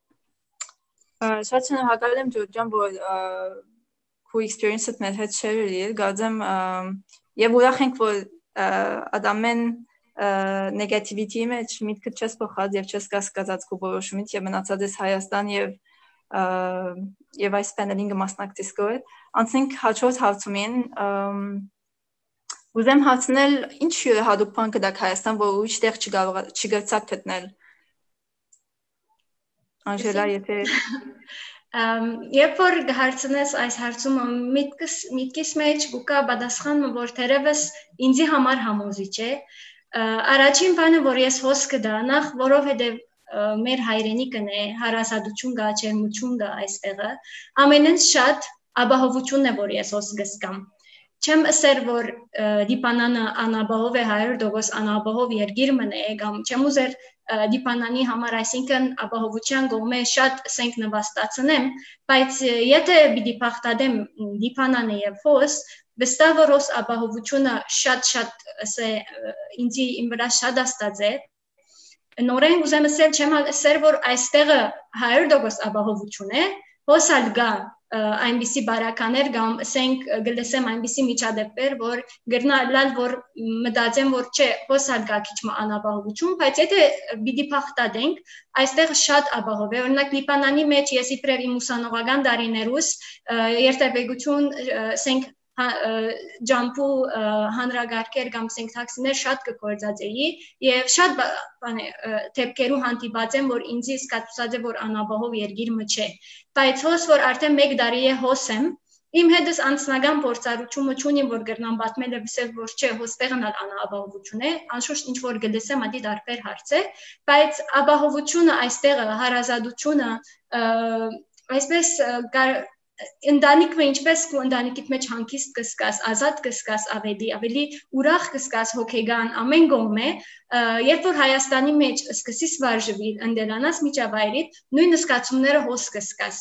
Շատ շնորհակալ եմ Ջորջան, որ քո experience-ը մեր հետ share-ել, գազեմ եւ ուրախ ենք որ ադամեն negativity-ի մեջ միտքը չես փոխած եւ չես կասկածած քո որոշումից եւ մնացած ես Հայաստան եւ եւ այս panel-ին մասնակցես կոյ։ Անցնենք հաջորդ հարցումին, ուզեմ հարցնել ինչ յուրահատուկ բան կդակ Հայաստան, որ ուրիշ տեղ չգրցակ գտնել։ Անժելա, եթե Երբ որ հարցնես այս հարցումը միտքս միտքիս մեջ գուկա պատասխանը որ թերևս ինձի համար համոզիչ է, առաջին բանը որ ես հոս կդա նախ որովհետեւ մեր հայրենիքն է, հարազատություն կա, ջերմություն կա այստեղը, ամենից շատ ապահովությունն է, որ ես հոս գսկամ։ Չեմ ասեր, որ դիպանանը անապահով է հարյուր տոկոս անապահով երկիր մնե, կամ չեմ ուզեր դիպանանի համար, այսինքն ապահովության կողմը շատ ասենք նվաստացնեմ, բայց եթե պիտի փախտadem դիպանանը եւ հոս, վստահ որ հոս ապահովությունը շատ-շատ ասե ինձի իմ վրա շատ աստած է։ Նորեն ուզեմ ասել չեմ ասել որ այստեղը հարյուր տոկոս ապահովություն է, հոսալ գա այնպիսի բարականեր կամ ասենք գլսեմ այնպիսի միջադեպեր, որ գրնալալ որ մտածեմ որ չէ, հոսալ գա քիչ անապահովություն, բայց եթե պիտի փախտadենք, այստեղ շատ ապահով է, օրինակ Լիբանանի մեջ ես իբրև իմ ուսանողական տարիներուս երթևեկություն ասենք ջամփու հանրագարկեր կամ ասենք տաքսիներ շատ կգործածեի եւ շատ բան թեփքերու հանդիպած եմ որ ինձ սկացած է որ անապահով երկիր մը չէ բայց հոս որ արդեն մեկ տարի է հոս եմ իմ հետս անձնական փորձառությունը չունիմ որ գրնամ պատմել եմ ասել որ չէ հոստեղն անապահովություն է անշուշտ ինչ որ գլսեմ ադի դարբեր հարց է բայց ապահովությունը այստեղը հարազատությունը այսպես Ընտանիքը ինչպես ու ընտանիքիդ մեջ հանգիստ կսկաս, ազատ կսկաս ավելի, ավելի ուրախ կսկաս հոգեգան ամեն կողմ է, երբ որ Հայաստանի մեջ սկսես վարժվել, ընդելանաս միջավայրիդ, նույն զգացումները հոս կսկաս։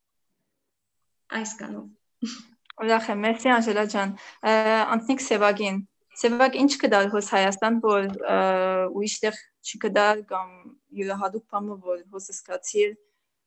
Այս կանով։ Ուրախ եմ, մերսի Անժելա ջան։ Անցնենք Սևագին։ Սևագ ինչ կդար հոս Հայաստան, որ ուրիշ տեղ չկդար կամ յուրահատուկ բան, որ հոս զգացիր։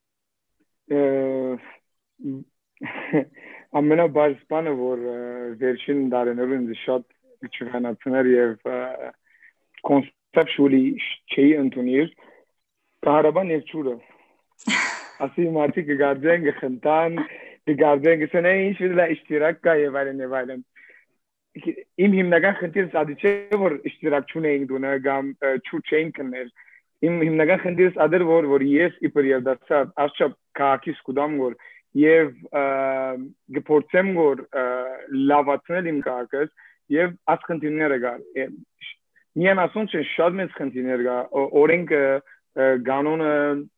Ամենաբարձ բանը, որ վերջին տարիներում ինձ շատ չխանացներ եւ կոնցեպտուալի չի ընդունել կահարաբան եւ ջուրը։ Ասի մարդիկ գարձեն, գխնդան, գարձեն, գսեն ինչ վիդա իշտիրակ կա եւ այլն եւ այլն։ Իմ հիմնական խնդիրս ադի չէ որ իշտիրակ չունեին դունը կամ չու չէին կներ։ Իմ հիմնական խնդիրս ադեր որ որ ես իբր եւ դարձա ասչափ քաղաքիս կուդամ որ եւ գփորձեմ որ լավացնել իմ քաղաքս եւ աս խնդիրները գա միան ասում че շատ մեծ խնդիրներ գա օրենքը կանոնը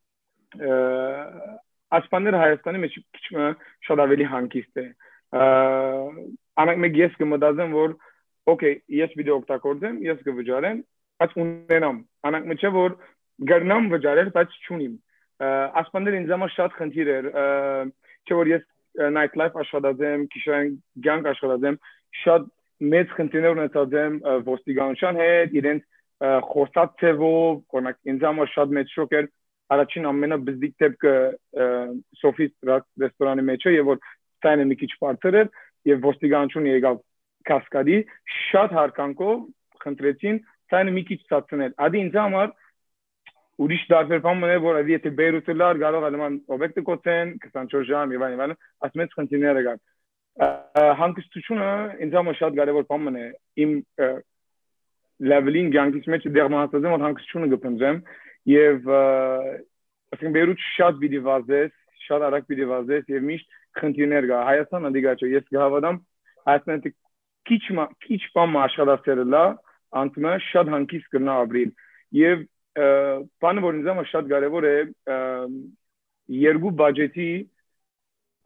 ասպաներ Հայաստանի մեջ քիչ շատ ավելի հանգիստ է անակ մեկ ես կմտածեմ որ օքեյ ես վիդեո օգտագործեմ ես կվճարեմ բայց ունենամ անակ մեջը որ գարնամ վճարել բայց չունիմ ասպաներ ինձ համար շատ խնդիր էր չէ որ ես night life աշխատած եմ գիշերային կյանք աշխատած եմ շատ մեծ խնդիրներ ունեցած եմ ոստիկանության հետ իրենց խոսած ծևով օրինակ ինձ համար շատ մեծ շոկ էր առաջին ամենաբզդիկ դեպքը Սոֆի ռեստորանի մեջ է եւ որ ցայնը մի քիչ բարձր էր եւ ոստիկանությունը եկավ կասկադի շատ հարկանքով խնդրեցին ցայնը մի քիչ ցածնել ադի ինձ համար ուրիշ դարձեր բան մներ որ եթե Բեյրութը լար կարող է նման օբյեկտը կոչեն քսանչորս ժամ եւ այլն այս մեծ խնդիրները կան հանգստությունը ինձ համար շատ կարեւոր բան է իմ լեվելին գանգից մեջ դերմատազեմ որ հանգստությունը կփնձեմ եւ ասենք Բեյրութ շատ բիդի վազես շատ արագ բիդի վազես եւ միշտ խնդիրներ կա Հայաստան անդիգաչո ես գավադամ այսինքն քիչ քիչ բան աշխատացել լա անցմա շատ հանգիստ կնա ապրիլ եւ բանը որ ինձ համար շատ կարեւոր է երկու բյուջետի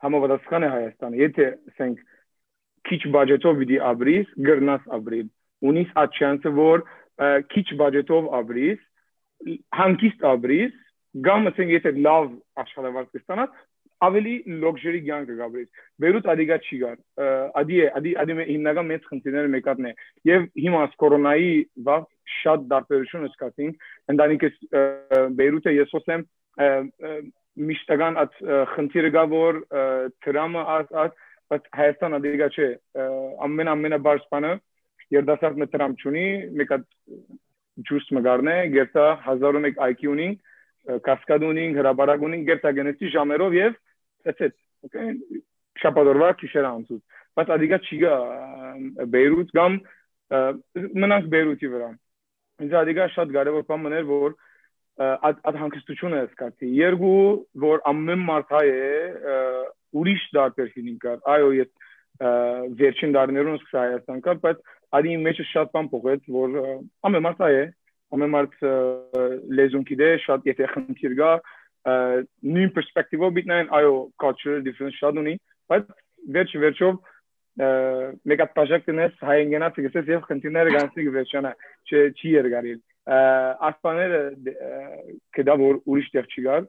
համապատասխան է Հայաստանը։ Եթե ասենք քիչ բյուջետով պիտի ապրիս, գրնաս ապրիլ։ Ունիս այդ շանսը, որ քիչ բյուջետով ապրիս, հանգիստ ապրիս, կամ ասենք եթե լավ աշխատավարձ կստանաս, ավելի լոքժերի կյանք կգաբրես։ Բեյրութ ադիգա չի գար։ Ադի է, ադի ադի հիմնական մեծ խնդիրները մեկն է։ Եվ հիմա կորոնայի վաղ շատ դարբերություն սկսեցինք, ընդանիքս Բեյրութը ես ասեմ միշտական այդ խնդիրը կա, որ դրամը աս բայց Հայաստան ադիգա չէ, ամեն ամենաբարձ բանը երդասարդ մը դրամ չունի, մեկ այդ ջուս մգարն է, գերտա հազար ու մեկ այ քյու ունի, կասկադ ունի, հրաբարակ ունի, գերտա գնեցի ժամերով եւ that's okay, շաբաթօրվա քիշեր անցուց։ Բայց ադիգա չի գա Բեյրութ կամ մնանք Բեյրութի վրա։ Ինձ ադիգա շատ կարևոր բան մներ, որ այդ հանգստությունը սկացի։ Երկու, որ ամեն մարդ հայ է ուրիշ դարբեր հինին կար, այո, ես վերջին դարներուն սկսա Հայաստան կար, բայց ադի մեջը շատ բան փոխեց, որ ամեն մարդ հայ է, ամեն մարդ լեզուն գիտե, շատ եթե խնդիր կա, նույն պերսպեկտիվով բիտնային, այո, cultural difference շատ ունի, բայց վերջ վերջով մեկ հատ բաժակ տնես հայեն գնաց գսես եւ խնդիրները գանցի վերջանա, չի երգարիլ։ Ասպաները կդա որ ուրիշ տեղ չի գար,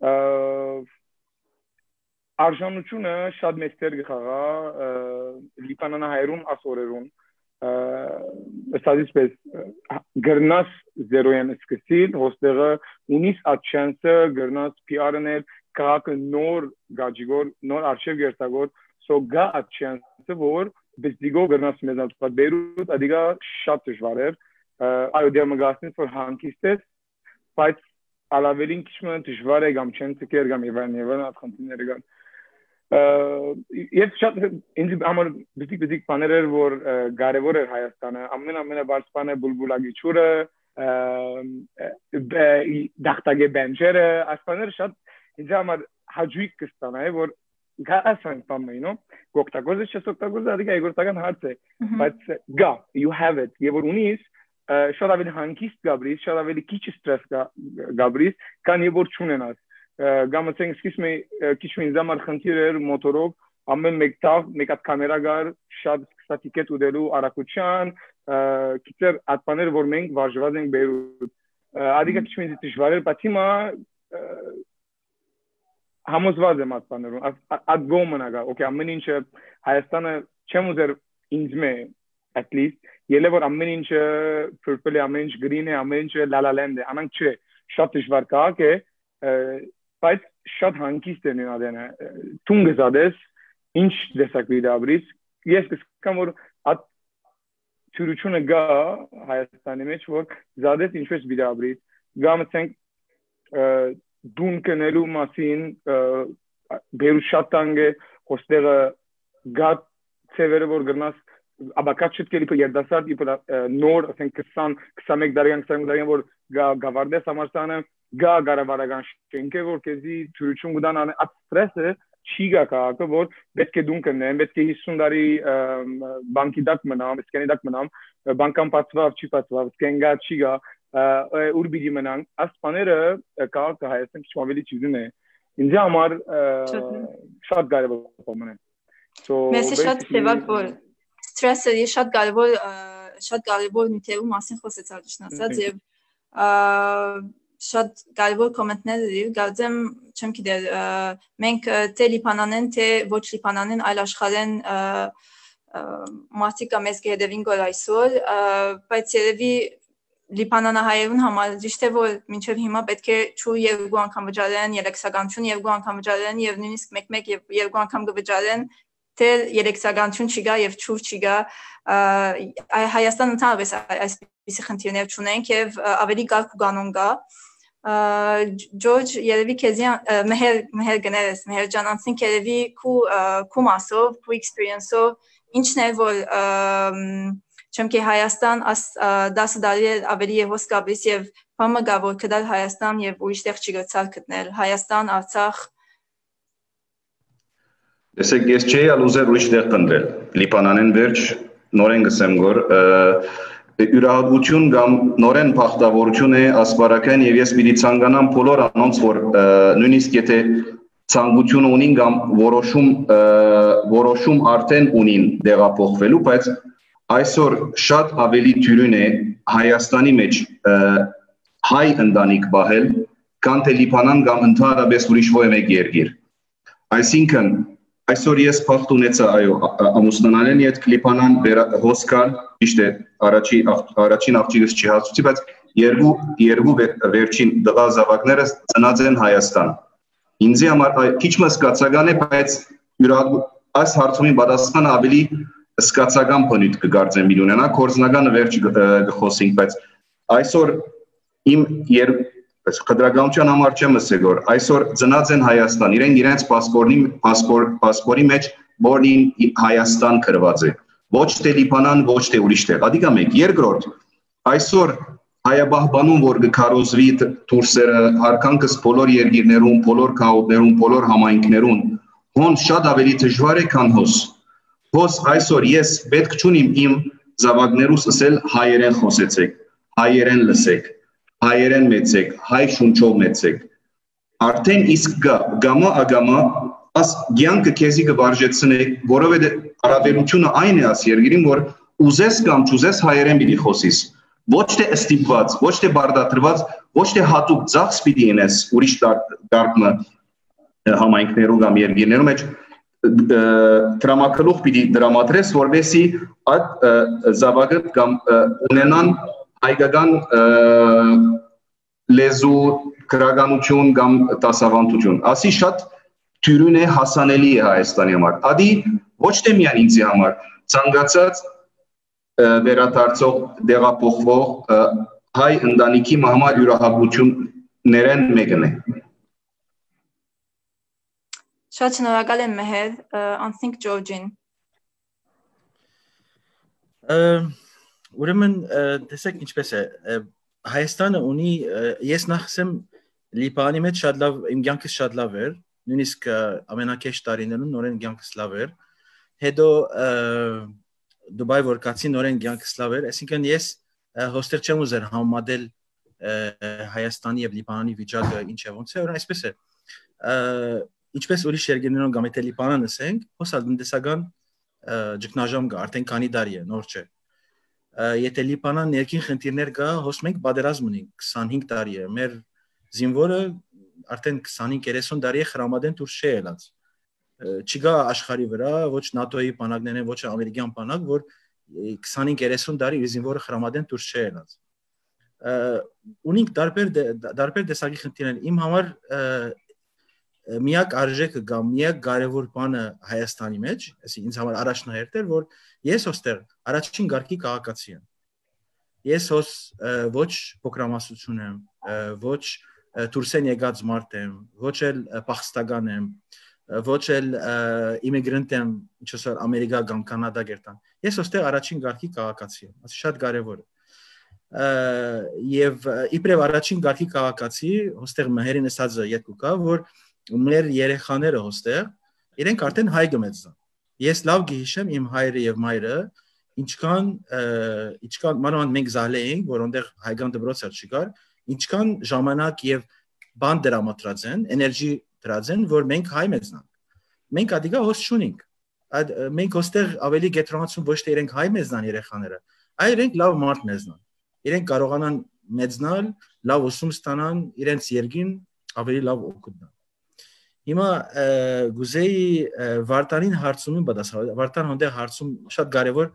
արժանությունը շատ մեծ տեղ գխաղա լիբանանահայերուն ասորերուն, ըստադից պես գրնաս զերոյեն սկսիլ, հոստեղը ունիս այդ շանսը գրնաս պի արնել, կաղաքը նոր գաջիգոր, նոր արշև գերտագոր, սո գա այդ շանսը, որ բեսդիգով գրնաս մեզանց, բայց Բեյրութ ադիգա շատ դժվար էր, այո դեր մգասնից, որ հանգիստ ես, բայց ալավելին քիչ մը դժվար է գամ չեն ծկեր գամ եվան եվան այդ խնդիրները գան։ Եվ շատ ինձ համար բիզիկ բիզիկ բաներ էր, որ կարևոր էր Հայաստանը, ամեն ամենաբարձ բանը բուլբուլագիչուրը, դախտագե բենջերը, այս բաները շատ ինձ համար հաջույք կստանա, որ գասանք բամայնո, գոկտագոզը չսոկտագոզը ադիգա եգորտական հարց է, բայց գա, you have it, եւ որ ունիս շատ ավելի հանգիստ գաբրիս, շատ ավելի քիչ ստրես գաբրիս, քան եւ որ չունենաս։ Գամ ասենք սկիզբ մի քիչ ինձ համար խնդիր էր մոտորով, ամեն մեկ տաղ մեկ հատ կամերա գար, շատ ստատիկետ ուդելու արագության, քիչեր այդ բաները, որ մենք վարժված ենք Բեյրութ։ Ադիգա քիչ ինձ դժվար էր, բայց հիմա համոզված եմ այդ բաներում, այդ գոմն ագա, օքեյ, ամեն ինչը Հայաստանը չեմ ուզեր ինձ մե at least, ելե որ ամեն ինչը purple է, ամեն ինչ green է, ամեն ինչը la la land է, անանք չէ, շատ դժվար քաղաք է, բայց շատ հանգիստ է նույնադենը, թունգը զադես, ինչ դեսակ վիդաբրից, ես կսկամ, որ այդ թյուրությունը գա Հայաստանի մեջ, որ զադես ինչպես վիդաբրից, գամ ասենք դուն կնելու մասին, Բեյրութ շատ տանգ է, հոստեղը գա ծևերը, որ գրնաս Աբակաց շտկելի պը երդասարդ իպը նոր, ասենք քսան, քսանմեկ դարյան, քսանմեկ դարյան, որ գավարդես համարսանը, գա գարավարական շենքը, որ կեզի թյուրություն գուդան անը, այդ ստրեսը չի գա կաղաքը, որ պետք է դուն կնեմ, պետք է հիսուն դարի բանկի դակ մնամ, սկենի դակ մնամ, բանկան պացվավ, չի պացվավ, սկենգա չի գա, ուր բիդի մնանք, այս պաները կաղաքը Հայաստան քիչ ավելի չիզուն է, ինձ համար շատ կարևոր պոմն է։ Մեսի շատ թևակ, որ ստրեսը շատ կարևոր շատ կարևոր նյութերու մասին խոսեց առաջնացած եւ շատ կարևոր կոմենտներ էր, գազեմ չեմ գիտեր մենք թե լիբանանեն թե ոչ լիբանանեն այլ աշխարհեն մարդիկ մեզ գեհդևին գոր այսօր, բայց երևի լիբանանահայերուն համար ճիշտ է որ մինչև հիմա պետք է չու երկու անգամ վճարեն, երեքսականություն երկու անգամ վճարեն եւ նույնիսկ մեկ-մեկ եւ երկու անգամ կվճարեն թե երեքսականություն չի գա եւ չուր չի գա Հայաստանը ընդհանրապես այսպիսի խնդիրներ չունենք եւ ավելի կարգ ու կանոն կա Ջորջ երևի քեզի մեհեր մեհեր գներես մեհեր ջանանցին երևի քու քու մասով քու էքսպերիենսով ինչն է որ չեմ կե Հայաստան աս դասը դարի ավելի եւս կաբիս եւ բամը գա որ կդալ Հայաստան եւ ուրիշ տեղ չի գցալ գտնել Հայաստան Արցախ Տեսեք, ես չէի ալուզեր ուրիշ տեղ կնդրել, լիբանանեն վերջ, նորեն գսեմ գոր, յուրահատկություն կամ նորեն պախտավորություն է ասպարակային և ես պիտի ցանկանամ բոլոր անոնց, որ նույնիսկ եթե ցանկություն ունին կամ որոշում որոշում արդեն ունին դեղափոխվելու, բայց այսօր շատ ավելի թյուրին է Հայաստանի մեջ հայ ընտանիք բահել, քան թե Լիբանան կամ ընդհանրապես ուրիշ ոչ մեկ երկիր։ Այսինքն այսօր ես փախտ ունեցա այո ամուսնանալեն իդ Լիբանան հոսքալ, ճիշտ է, առաջին աղջիկս չի հասցուցի, բայց երկու երկու վերջին դղա զավակները ծնած են Հայաստան։ Ինձ համար քիչ մը սկացական է, բայց այս հարցումի պատասխանը ավելի սկացական բնույթ կգործեմ իր ունենա, կորձնականը վերջ գխոսենք, բայց այսօր իմ խտրականության համար չեմ ասել, որ այսօր ծնած են Հայաստան, իրենք իրենց պասպորտի պասպորտի մեջ born in Հայաստան գրված է, ոչ թե Լիբանան, ոչ թե ուրիշ տեղ, ադիկա մեկ, երկրորդ, այսօր հայաբահբանում, որ գքարոզվի դուրսերը, հարկանքս բոլոր երկիրներում, բոլոր քաղաքներում, բոլոր համայնքներում, հոն շատ ավելի դժվար է, քան հոս։ Հոս այսօր ես պետք չունիմ իմ զավակներուս ասել հայերեն խոսեցեք, հայերեն լսեք, հայերեն մեծեք, հայ շունչով մեծեք։ Արդեն իսկ գա, գամա ագամա, աս գյանքը քեզի կվարժեցնեք, որովհետև հարաբերությունը այն է աս երկիրին, որ ուզես կամ չուզես հայերեն պիտի խոսիս։ Ոչ թե ստիպված, ոչ թե բարդատրված, ոչ թե հատուկ ծախս պիտի ինես ուրիշ դարբը համայնքներում կամ երկիրներում մեջ դրամակլուխ պիտի դրամատրես, որպեսի այդ զավակը կամ ունենան հայկական լեզու, գրականություն կամ դասավանդություն։ Ասի շատ թյուրին է հասանելի է Հայաստանի համար։ Ադի ոչ թե միայն ինձի համար, ցանկացած վերադարձող դեղափոխվող հայ ընտանիքի համար յուրահատկություններն մեկն է։ Շատ շնորհակալ եմ Մեհեր, անցնենք Ջորջին։ Ուրեմն տեսեք ինչպես է, Հայաստանը ունի, ես նախ ասեմ Լիբանի մեջ շատ լավ, իմ կյանքս շատ լավ էր, նույնիսկ ամենակեշ տարիներում նորեն կյանքս լավ էր, հետո Դուբայ որ կացի նորեն կյանքս լավ էր, այսինքն ես հոստեր չեմ ուզեր համեմատել Հայաստանի եւ Լիբանանի վիճակը ինչ է ոնց է, որ այսպես է։ Ինչպես ուրիշ երկրներում կամ եթե Լիբանան ասենք, հոսալ տնտեսական ճգնաժամ կա, արդեն քանի տարի է, նոր չէ։ Եթե Լիբանան ներքին խնդիրներ կա, հոս մենք պատերազմ ունենք, քսանհինգ տարի է, մեր զինվորը արդեն քսանհինգ երեսուն տարի է խրամադեն դուրս չի ելած։ Չկա աշխարհի վրա ոչ նատոյի բանակներն են, ոչ ամերիկյան բանակ, որ քսանհինգ երեսուն տարի իր զինվորը խրամադեն դուրս չի ելած։ Ունենք տարբեր տարբեր տեսակի խնդիրներ։ Իմ համար միակ արժեքը կամ միակ կարևոր բանը Հայաստանի մեջ, այսինքն ինձ համար առաջնահերթ էր, որ ես ոստեղ առաջին գարկի քաղաքացի եմ։ Ես հոս ոչ փոքրամասնություն եմ, ոչ դուրսեն եկած մարդ եմ, ոչ էլ փախստական եմ, ոչ էլ immigrant եմ, ինչ ասած Ամերիկա կամ Կանադա գերտան։ Ես ոստեղ առաջին գարկի քաղաքացի եմ, ասի շատ կարևոր է։ Եվ իբրև առաջին գարկի քաղաքացի, ոստեղ Մեհերին ասածը յետք կա, որ մեր երեխաները ոստեղ իրենք արդեն հայ գմեցան։ Ես լավ գիշեմ իմ հայրը եւ մայրը ինչքան ինչքան մանավանդ մենք զալե էինք, որ այնտեղ հայկական դպրոցը չկար, ինչքան ժամանակ եւ բան դրամատրած են, էներգի դրած են, որ մենք հայ մեծնանք։ Մենք ադիգա հոս չունենք։ Այդ մենք ոստեղ ավելի գետրոնացում ոչ թե իրենք հայ մեծնան երեխաները, այլ իրենք լավ մարդ մեծնան։ Իրենք կարողանան մեծնալ, լավ ուսում ստանան, իրենց երկին ավելի լավ օգուտ տան։ Հիմա գուզեի Վարդանին հարցումին պատասխանել, Վարդան հոնդեղ հարցում շատ կարևոր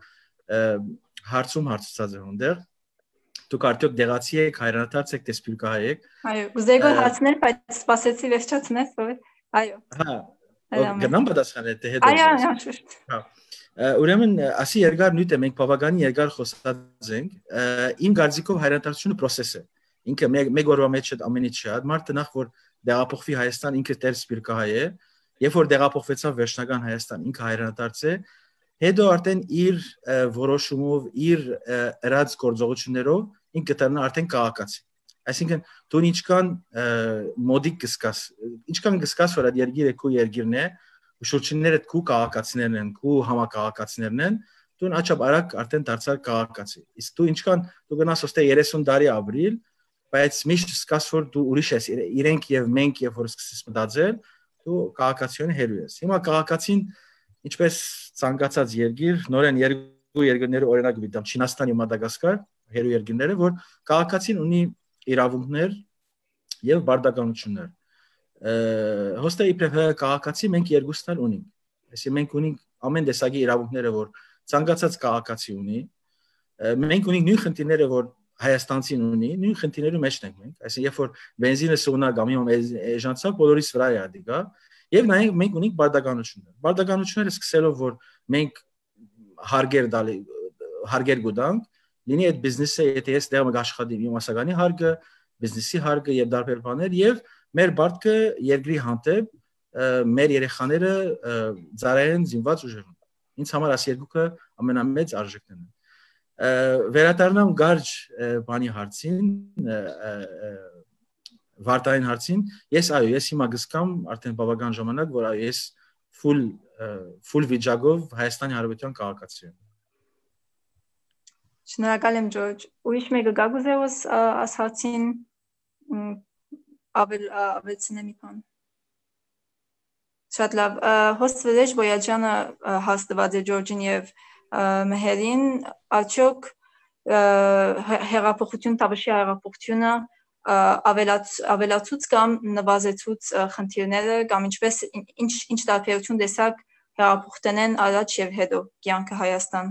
հարցում հարցուցած է հոնդեղ։ Դուք արդյոք դեղացի եք, հայրենադարձ եք, դեսպյուլկահայ եք։ Այո, գուզեի գոր հարցներ, բայց սպասեցի վերջացնես, որ այո։ Հա, գնամ պատասխանել, թե հետո։ Այո, այո, շուտ։ Հա։ Ուրեմն ասի երկար նույն է, մենք բավականին երկար խոսած ենք, իմ կարծիքով հայրենադարձությունը process է։ Ինքը մեկ օրվա մեջ ամեն ինչ չէ, մարդը նախ որ դեղափոխվի Հայաստան ինքը դեր սպիրկահայ է, երբ որ դեղափոխվեցավ վերջնական Հայաստան ինքը հայրենադարձ է, հետո արդեն իր որոշումով, իր ըրած գործողություններով ինքը դառնա արդեն քաղաքացի։ Այսինքն դու ինչքան մոդիկ կսկաս, ինչքան կսկաս որ այդ երկիրը քո երկիրն է, ուսուցիչներդ քո քաղաքացիներն են, քո համակարգացիներն են, դու աչափ արագ արդեն դարձար քաղաքացի։ Իսկ դու ինչքան դու գնաս ոստե երեսուն տարի ապրիլ, բայց միշտ սկաս որ դու ուրիշ ես, իրենք եւ մենք երբ որ սկսես մտածել, դու քաղաքացիորեն հերու ես։ Հիմա քաղաքացին ինչպես ցանկացած երկիր, նորեն երկու երկրների օրինակ դիտեմ, Չինաստան եւ Մադագասկար, հերու երկրները, որ քաղաքացին ունի իրավունքներ եւ բարդականություններ։ Հոստե իբրև քաղաքացի մենք երկուսն էլ ունենք։ Այսինքն մենք ունենք ամեն տեսակի իրավունքները, որ ցանկացած քաղաքացի ունի։ Մենք ունենք նույն խնդիրները, որ Հայաստանցին ունի, նույն խնդիրների մեջ ենք մենք։ Այսինքն երբ որ բենզինը սունա կամ էժանցա, բոլորիս վրա է դիգա, եւ նաեւ մենք ունենք բարդականություններ։ Բարդականությունները սկսելով որ մենք հարգեր դալի հարգեր գուտանք, լինի այդ բիզնեսը, եթե ես դեռ աշխատի իմ մասականի հարգը, բիզնեսի հարգը եւ դարբեր բաներ եւ մեր բարդքը երկրի հանդեպ մեր երեխաները ծառայեն զինված ուժերում։ Ինձ համար այս երկուքը ամենամեծ արժեքն են։ Վերադառնամ Գարջ բանի հարցին, վարտային հարցին, ես այո, ես հիմա գսկամ արդեն բավական ժամանակ, որ այո, ես full full վիճակով Հայաստանի Հանրապետության քաղաքացի եմ։ Շնորհակալ եմ Ջորջ։ Ուրիշ մեկը գա գուզեոս աս հարցին ավել ավելցնեմ մի բան։ Շատ լավ, հոստ Վելեջ Բոյաջյանը հաստատված է Ջորջին եւ Մեհերին, արդյոք հեղափոխություն, Թավշի հեղափոխությունը ավելացուց կամ նվազեցուց խնդիրները կամ ինչպես ինչ ինչ տարբերություն տեսակ հեղափոխության են առաջ եւ հետո կյանքը Հայաստան։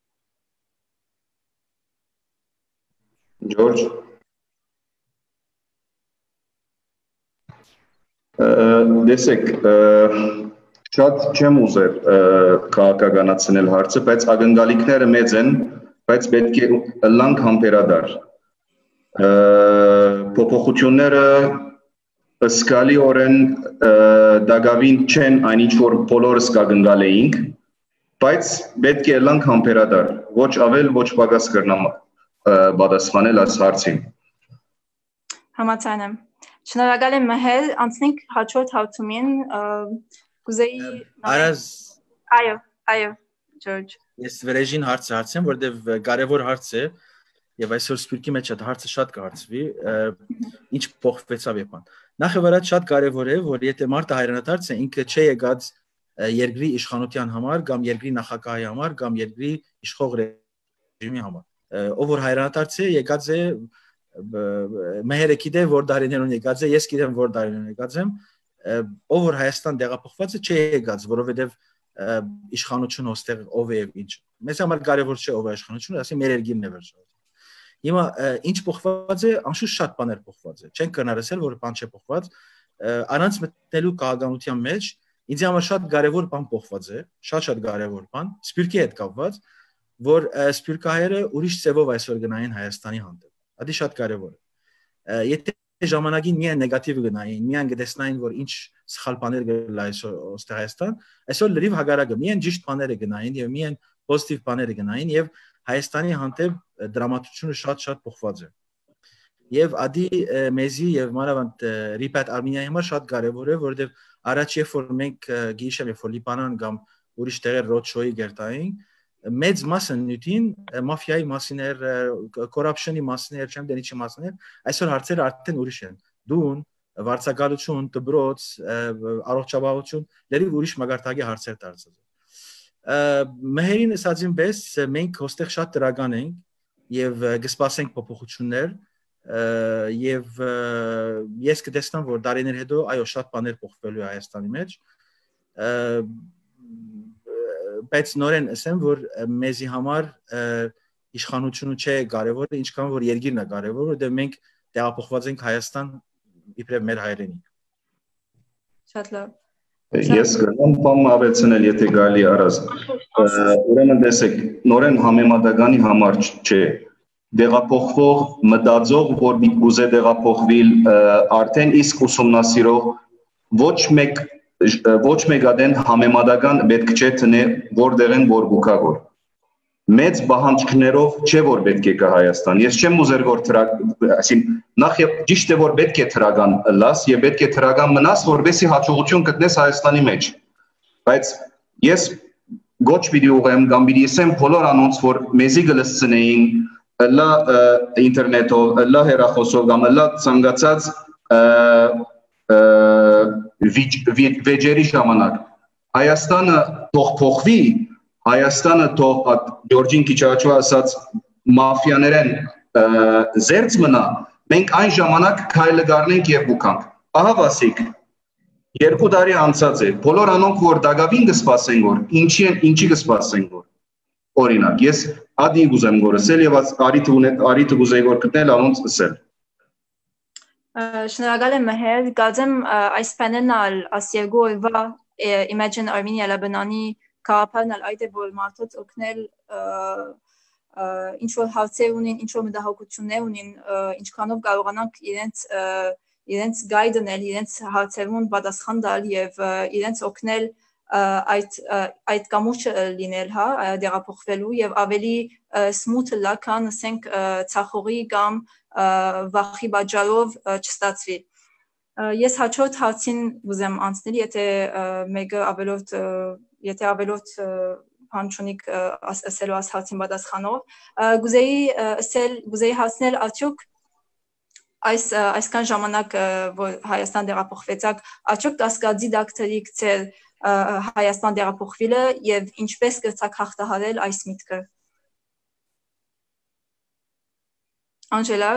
Ջորջ Դեսեք շատ չեմ ուզեր քաղաքականացնել հարցը, բայց ակնկալիքները մեծ են, բայց պետք է լանք համբերադար։ Փոփոխությունները զգալիորեն դակավին չեն այնինչ որ բոլորս կակնկալեինք, բայց պետք է լանք համբերադար, ոչ ավել, ոչ պակաս կրնամ պատասխանել այս հարցին։ Համաձայն եմ։ Շնորհակալ եմ Մեհեր, անցնենք հաջորդ հարցումին, կուզեի Արազ Այո, այո, Ջորջ։ Ես վերեժին հարց հարցեմ, որտեվ կարևոր հարց է եւ այսօր սպիրկի մեջ այդ հարցը շատ կհարցվի, ինչ փոխվեցավ եփան։ Նախ եւ առաջ շատ կարևոր է, որ եթե մարդը հայրենադարձ է, ինքը չի եկած երկրի իշխանության համար կամ երկրի նախագահի համար կամ երկրի իշխող ռեժիմի համար։ Ով որ հայրենադարձ է, եկած է Մեհերը գիտե որ դարիներուն եկած է, ես գիտեմ որ դարիներուն եկած եմ, ով որ Հայաստան տեղափոխված է, չի եկած, որովհետեւ իշխանությունը ոստեղ ով է եւ ինչ։ Մեզ համար կարևոր չէ ով է իշխանությունը, ասի մեր երկիրն է վերջապես։ Հիմա ինչ փոխված է, անշուշտ շատ բաներ փոխված է։ Չենք կնարսել, որ բան չէ փոխված, առանց մտնելու քաղաքականության մեջ ինձ համար շատ կարևոր բան փոխված է, շատ-շատ կարևոր բան, սպիրկի հետ կապված, որ սպիրկահայերը ուրիշ ծևով այսօր գնային Հայաստանի հանդեպ։ Դա շատ կարևոր է։ Եթե ժամանակին միայն նեգատիվ գնային, միայն գտեսնային, որ ինչ սխալ բաներ գլա այսօր Հայաստան, այսօր լրիվ հագարակը միայն ճիշտ բաները գնային եւ միայն պոզիտիվ բաները գնային եւ Հայաստանի հանդեպ դրամատուրգիությունը շատ-շատ փոխված է։ Եվ ադի մեզի եւ մանավանդ Repat Armenia-ի համար շատ կարևոր է, որովհետեւ առաջ երբ որ մենք գիշեր երբ որ Լիբանան կամ ուրիշ տեղեր ռոդշոյի գերտային, մեծ մասը նյութին մաֆիայի մասին էր, corruption-ի մասին էր, չեմ դենիչի մասին էր, այսօր հարցերը արդեն ուրիշ են։ Դուն, վարձակալություն, դբրոց, առողջապահություն, դեռ ուրիշ մագարտակի հարցեր դարձած։ Մեհերին ասածին պես մենք հոստեղ շատ դրական ենք եւ կսպասենք փոփոխություններ եւ ես կտեսնեմ որ դարիներ հետո այո շատ բաներ փոխվելու է Հայաստանի մեջ բայց նորեն ասեմ որ մեզի համար իշխանությունը չէ կարևորը ինչքան որ երկիրն է կարևոր որտեղ մենք տեղափոխված ենք Հայաստան իբրև մեր հայրենիք շատ լավ Ես գնում բամ ավելցնել եթե գալի Արազ ուրեմն տեսեք նորեն համեմատականի համար չէ դեղափոխվող մտածող որ գուզե դեղափոխվիլ արդեն իսկ ուսումնասիրող ոչ մեկ ոչ մեկ adեն համեմատական պետք չէ տնե որտեղ են որ գուկագոր մեծ բահանջքներով չէ որ պետք է գա Հայաստան ես չեմ ուզեր որ այսինքն նախ եւ ճիշտ է որ պետք է թրական լաս եւ պետք է թրական մնաս որովհետեւ հաջողություն գտնես Հայաստանի մեջ բայց ես գոչ վիդեո ուղեմ կամ վիդեոսեմ բոլոր անոնց որ մեզի գլսցնեին լա ինտերնետով լա հեռախոսով կամ լա ցանկացած վեճերի ժամանակ Հայաստանը թող փոխվի, Հայաստանը թող Գյորջին քիչ առաջ ասած մաֆիաներեն զերծ մնա, մենք այն ժամանակ քայլը գարնենք եւ բուկանք։ Ահա Վասիկ, երկու տարի անցած է, բոլոր անոնք որ դակավին կսպասեն որ, ինչի ինչի կսպասեն որ։ Օրինակ, ես ադի գուզեմ գորսել եւ արիթ ունետ արիթ գուզեի որ գտնել անոնց ասել։ Շնորհակալ եմ Մհեր, գազեմ այս պանելն աս երկու օրվա Imagine Armenia Լեբանանի քաղաքն այդ է որ մարդոց օգնել ինչ որ հարցեր ունին, ինչ որ մտահոգություններ ունին, ինչքանով կարողանանք իրենց իրենց գայդնել, իրենց հարցերուն պատասխան տալ եւ իրենց օգնել այդ այդ կամուրջը լինել, հա, դերափոխվելու եւ ավելի smooth լա քան ասենք ցախողի կամ վախի բաժարով չստացվի։ Ես հաջորդ հարցին ուզեմ անցնել, եթե մեկը ավելորդ եթե ավելորդ բան չունի ասելու այս հարցին պատասխանով, գուզեի ասել, գուզեի հասնել արդյոք այս այսքան ժամանակ որ Հայաստան դերափոխվեցաք, արդյոք դասկացի դակտորիկ ծեր Հայաստան դերափոխվելը եւ ինչպես կրցակ հաղթահարել այս միտքը։ Անջելա,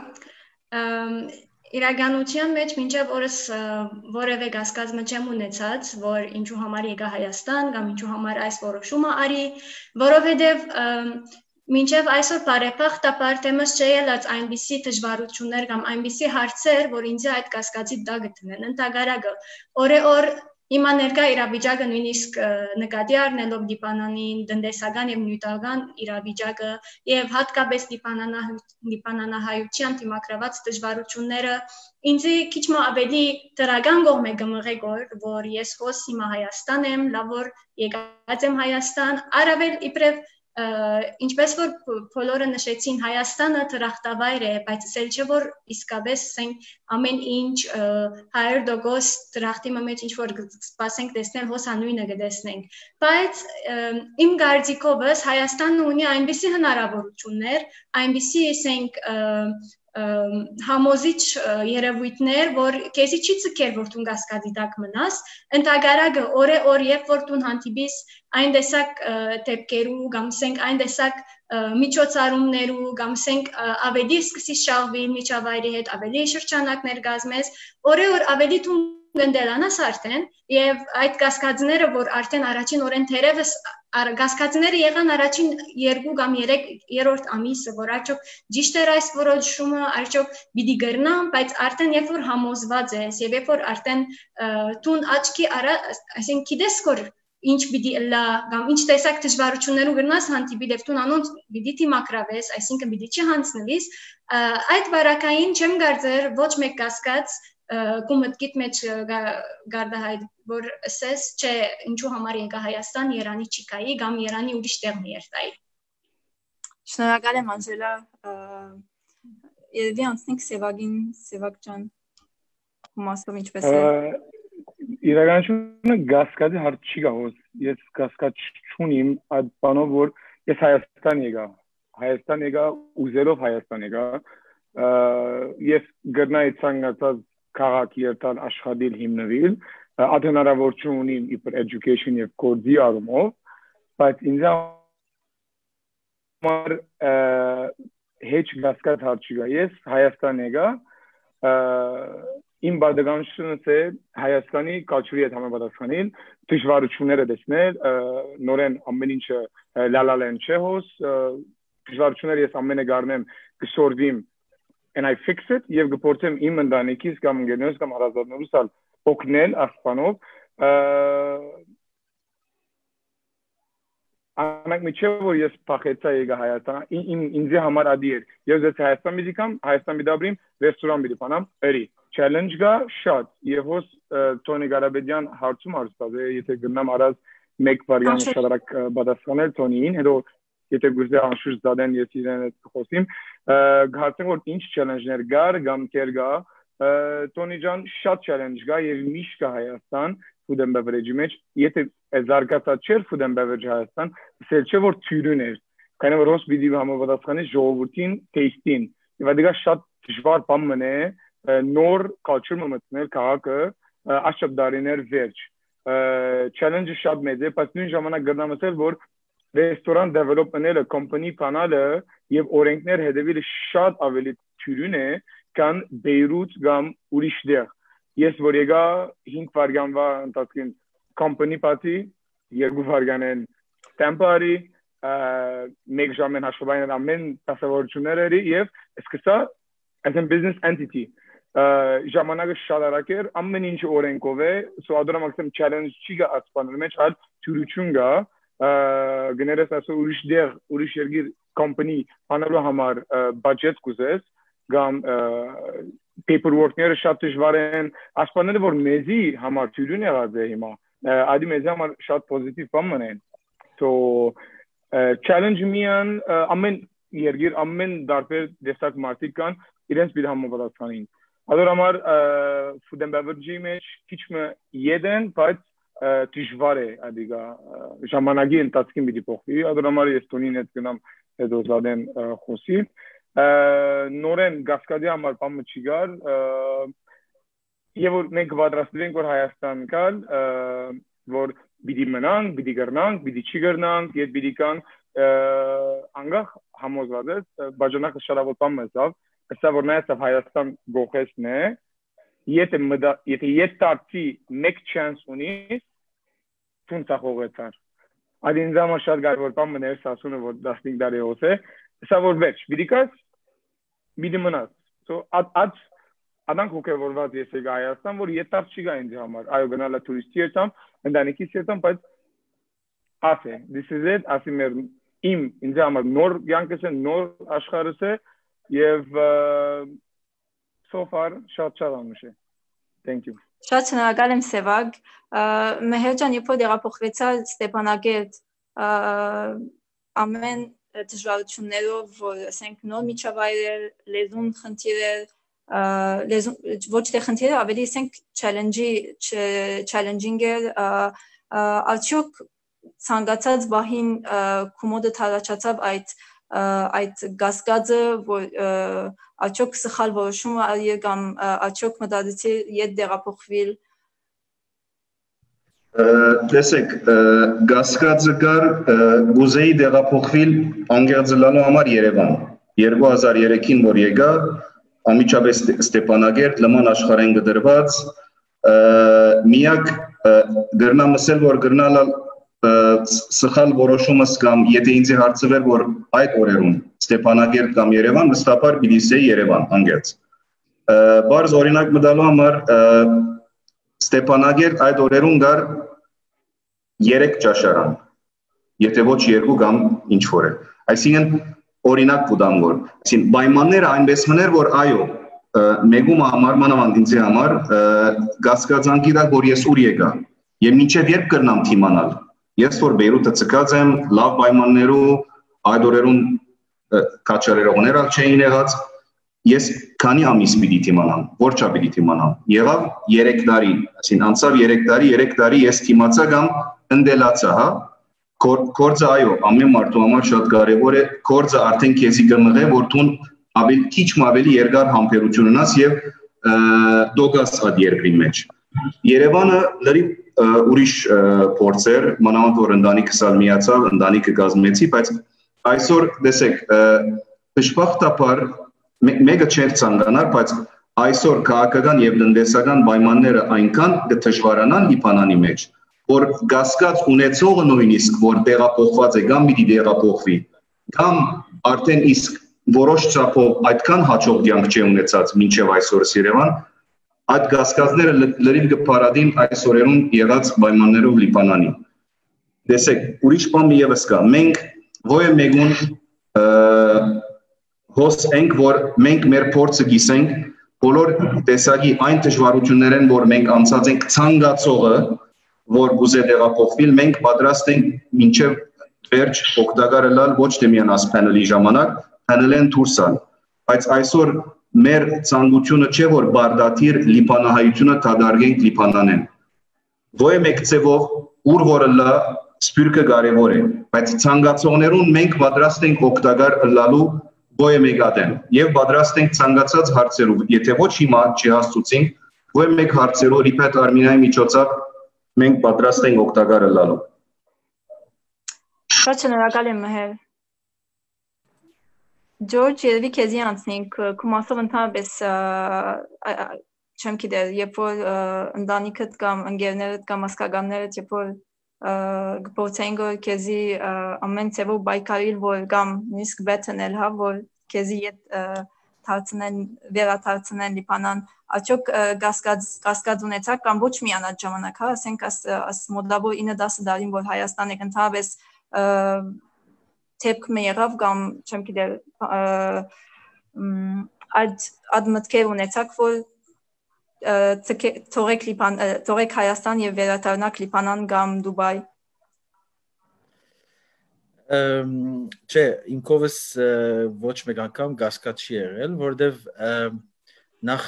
իրականության մեջ մինչև օրս որևէ կասկածը չեմ ունեցած, որ ինչու համար եկա Հայաստան կամ ինչու համար այս որոշումը արի, որովհետև մինչև այսօր բարեփոխտապարտեմս չէ ելած այնպիսի դժվարություններ կամ այնպիսի հարցեր, որ ինձ այդ կասկածի տակ գտնեն։ Ընդհանրակը օրե-օր Հիմա ներկա իրավիճակը նույնիսկ նկատի առնելով Լիբանանի տնտեսական եւ նյութական իրավիճակը եւ հատկապես լիբանանահայության դիմակրաված դժվարությունները ինձ քիչ մ ավելի դրական կողմ է գմղեգոր, որ ես հոս հիմա Հայաստան եմ, լավ որ եկած եմ Հայաստան, առավել իբրև ինչպես որ բոլորը նշեցին Հայաստանը դրախտավայր է, բայց ասել չէ որ իսկապես ասենք ամեն ինչ հարյուր տոկոս դրախտի մեջ ինչ որ սպասենք տեսնել հոս անույնը կտեսնենք, բայց իմ կարծիքովս Հայաստանը ունի այնպիսի հնարավորություններ, այնպիսի ասենք համոզիչ երևույթներ, որ քեզի չի ցկեր որ դու կասկածի տակ մնաս, ընդհանրակը օրե-օր երբ որ դու հանդիպիս այն տեսակ դեպքերու կամ ասենք այն տեսակ միջոցառումներու կամ ասենք ավելի սկսի շահվել միջավայրի հետ, ավելի շրջանակներ գազմես, օրե-օր ավելի դու գնդելանաս արդեն եւ այդ կասկածները որ արդեն առաջին օրեն թերևս կասկածները եղան առաջին երկու կամ երեք երրորդ ամիսը որ արդյոք ճիշտ էր այս որոշումը արդյոք պիտի գրնամ բայց արդեն երբ որ համոզված ես եւ երբ որ արդեն տուն աչքի արա այսինքն գիտես որ ինչ պիտի լա կամ ինչ տեսակ դժվարություններու գրնաս հանդիպի եւ տուն անոնց պիտի դիմակրավես այսինքն պիտի չհանձնվիս այդ վարակային չեմ կարծեր ոչ մեկ կասկած կոմտկիտ մեջ գարդահայտ որ ասես չէ ինչու համար եկա Հայաստան Երանի չիկայի կամ Երանի ուրիշ տեղի երթայի Շնորհակալ եմ Անջելա Երևի անցնենք Սևագին Սևակ ջան Մասով ինչպես է Իրականությունը կասկածի հարց չի գա հոս ես կասկած չունիմ այդ բանով որ ես Հայաստան եկա Հայաստան եկա ուզելով Հայաստան եկա ես գրնայի ցանկացած քաղաք երթալ աշխատել հիմնվել այդ հնարավորություն ունիմ իբր education եւ կորձի առումով բայց ինձ համար հեչ կասկած հարց չի գա ես Հայաստան եկա իմ բادرգանությունը թե Հայաստանի կալչուրի հետ համապատասխանել դժվարությունները տեսնել նորեն ամեն ինչը լալալեն չէ հոս դժվարությունները ես ամենը գարնեմ կսորվիմ and I fix it եւ գփորձեմ իմ ընտանիքից կամ ընկերներս կամ հարազատներուս ալ օգնել ասպանով անակ միջև որ ես փախեցա եկա Հայաստան իմ ինձ համար ադի էր ես դե Հայաստան մի դիքամ Հայաստան մի դաբրիմ ռեստորան մի դիպանամ էրի challenge գա շատ եւ հոս Տոնի Գարաբեդյան հարցում արստավ է եթե գնամ արած մեկ վարիանտ շարակ պատասխանել Տոնիին հետո եթե գուզե անշուշտ դադեն ես իրեն հետ խոսիմ գարցեմ որ ինչ challenge-ներ գար կամ կեր գա Տոնի ջան շատ challenge գա եւ միշտ կա Հայաստան food and beverage մեջ եթե զարգացած չէր food and beverage Հայաստան ասել չէ որ թյուրին էր քանի որ ոս բիդի համապատասխանի ժողովրդին taste-ին եւ դա շատ դժվար բան մնե նոր culture մտնել քաղաքը աշտ դարիներ վերջ challenge-ը շատ մեծ է, բայց նույն ժամանակ գտնամասել որ ռեստորան development-ը company բանալը եւ օրենքներ հետևելը շատ ավելի թյուրին է քան Բեյրութ կամ ուրիշ դեր։ Ես որ եկա հինգ վայրկյանվա ընթացքին company party, երկու վայրկյան temporary, մեկ ժամեն հաշվային ամեն դասավորությունները եւ սկսա as a business entity ժամանակը շատ արագ էր ամեն ինչ օրենքով է so ադորա մաքսիմ challenge չի գա ասպանել մեջ այլ թյուրություն գա գներես ասո ուրիշ դեր ուրիշ երկիր company անալու համար budget կուզես կամ paperwork-ները շատ դժվար են ասպաները որ մեզի համար թյուրություն եղած է հիմա այդի մեզի համար շատ պոզիտիվ բան մնեն so challenge միան ամեն երկիր ամեն դարբեր դեսակ մարդիկ կան իրենց պիտի համապատասխանին Ador amar food and beverage մեջ քիչ մը յեդեն, բայց դժվար է adiga ժամանակի ընթացքին պիտի փոխվի։ Ador amar ես տոնին հետ գնամ հետո զադեն խոսի։ Նորեն գասկադի համար բամը չի գար։ Եվ որ մենք պատրաստվել ենք որ Հայաստան կալ, որ պիտի մնանք, պիտի գրնանք, պիտի չի գրնանք, եւ պիտի կան անգախ համոզված է, բաժանակը շարավոտ բամը զավ Asta vor să Հայաստան գողեսն է եթե եթե յետարցի մեկ chance ունի ֆունտա հողեցար Adin zama շատ կարևոր բան մներ ասում որ տասնհինգ տարի հոս է Asta որ վերջ վիդիկաս մի դմնաս so at at adank հոգևորված ես եկա Հայաստան որ յետար չի գա ինձ համար այո գնալա տուրիստի երթամ ընտանիքիս երթամ բայց ասե this is it ասի մեր իմ ինձ համար նոր կյանքս է նոր աշխարհս է Եվ so far շատ շատ ամուշ է Thank you Շատ շնորհակալ եմ Սևակ Մեհեր ջան երբ որ դերափոխվեցա Ստեփանագերտ ամեն դժվարություններով որ ասենք նոր միջավայր լեզուն խնդիրեր ոչ թե խնդիրը ավելի ասենք challenge-ի challenging-ը արդյոք ցանկացած բահին կոմոդը թարաչացավ այդ այդ գասկածը որ աչոք սխալ որոշումը այլ կամ աչոք մտածեցի իդ դերափոխվել Տեսեք գասկածը կար գուզեի դերափոխվել անգերձլալու համար Երևան երկու հազար երեքին որ եկա ամիջապես Ստեփանագերտ լման աշխարհեն գդրված միակ գրնամսել որ գրնալա սխալ որոշումս կամ եթե ինձ հարցվեր որ այդ օրերուն Ստեփանագերտ կամ Երևան վստահաբար պիտի ասեի Երևան անգերց բարձ օրինակ մտալու համար Ստեփանագերտ այդ օրերուն գար երեք ճաշարան եթե ոչ երկու կամ ինչ որ է այսինքն օրինակ կուտամ որ այսինքն պայմանները այնպես մներ որ այո մեգում համար մանավանդ ինձ համար գասկածանքի դա որ ես ուր եկա եւ մինչեւ երբ կրնամ թիմանալ Ես որ Բեյրութը ցկած եմ, լավ պայմաններով, այդ օրերուն քաչարերողներ չէին եղած, ես քանի ամիս պիտի թիմանամ, որ չա պիտի թիմանամ։ Եղավ երեք տարի, այսինքն անցավ երեք տարի, երեք տարի ես թիմացա կամ ընդելացա, հա։ Կորձը այո, ամեն մարդու համար շատ կարևոր է, կորձը արդեն քեզի կմղե, որ դու ավելի քիչ ավելի երկար համբերություն ունես եւ դոգաս այդ երկրի մեջ։ Երևանը լրիվ ուրիշ փորձեր, մանավանդ որ ընտանիքս ալ միացավ, ընտանիքը կազմեցի, բայց այսօր տեսեք, դժբախտաբար մեկը չէր ցանկանար, բայց այսօր քաղաքական եւ տնտեսական պայմանները այնքան դժվարանան Լիբանանի մեջ, որ գասկած ունեցողը նույնիսկ որ տեղափոխված է կամ պիտի տեղափոխվի, կամ արդեն իսկ որոշ չափով այդքան հաջող կյանք չի ունեցած մինչեւ այսօրս Երևան Այդ գասկածները լրիվ կփարադին այս օրերուն եղած պայմաններով Լիբանանի։ Տեսեք, ուրիշ բան եւս կա։ Մենք ո՞ե մեկուն հոս ենք, որ մենք մեր փորձը գիսենք, բոլոր տեսակի այն դժվարություններն, որ մենք անցած ենք ցանկացողը, որ գուզե տեղափոխվել, մենք պատրաստ ենք մինչև վերջ օգտակարը լալ ոչ թե միան ասպանելի ժամանակ, հանելեն դուրսալ։ Բայց այսօր մեր ցանկությունը չէ որ բարդաթիր լիբանահայությունը դադարենք Լիբանանեն։ Ո՞ե մեկ ծևով ուր որը լա սպյուրքը կարևոր է, բայց ցանկացողներուն մենք պատրաստ ենք օգտակար լալու ո՞ե մեկ ադեն եւ պատրաստ ենք ցանկացած հարցերով, եթե ոչ հիմա չհասցուցենք, Ու մեկ հարցերով Repeat Armenia-ի միջոցով մենք պատրաստ ենք օգտակար լինելու։ Շատ շնորհակալ եմ Մհեր։ George, երևի քեզի անցնենք, քո մասով ընդհանրապես չեմ գիտեր, երբ որ ընտանիքդ կամ ընկերներդ կամ հասկականներդ, երբ որ գփոցեն որ քեզի ամեն ցեվով բայկարիլ որ կամ նույնիսկ վեթնել հա որ քեզի իդ դարձնեն վերադարձնեն Լիբանան, աչոք գասկած գասկած ունեցաք կամ ոչ միան այդ ժամանակ, հա, ասենք աս մոդլավոր ինը դասը դարին որ Հայաստան եք ընդհանրապես թեփք մը եղավ կամ չեմ գիտեր այդ այդ մտքեր ունեցաք որ թողեք Լիբան թողեք Հայաստան եւ վերադառնաք Լիբանան կամ Դուբայ։ Չէ, ինքովս ոչ մեկ անգամ գասկած չի եղել, որովհետեւ նախ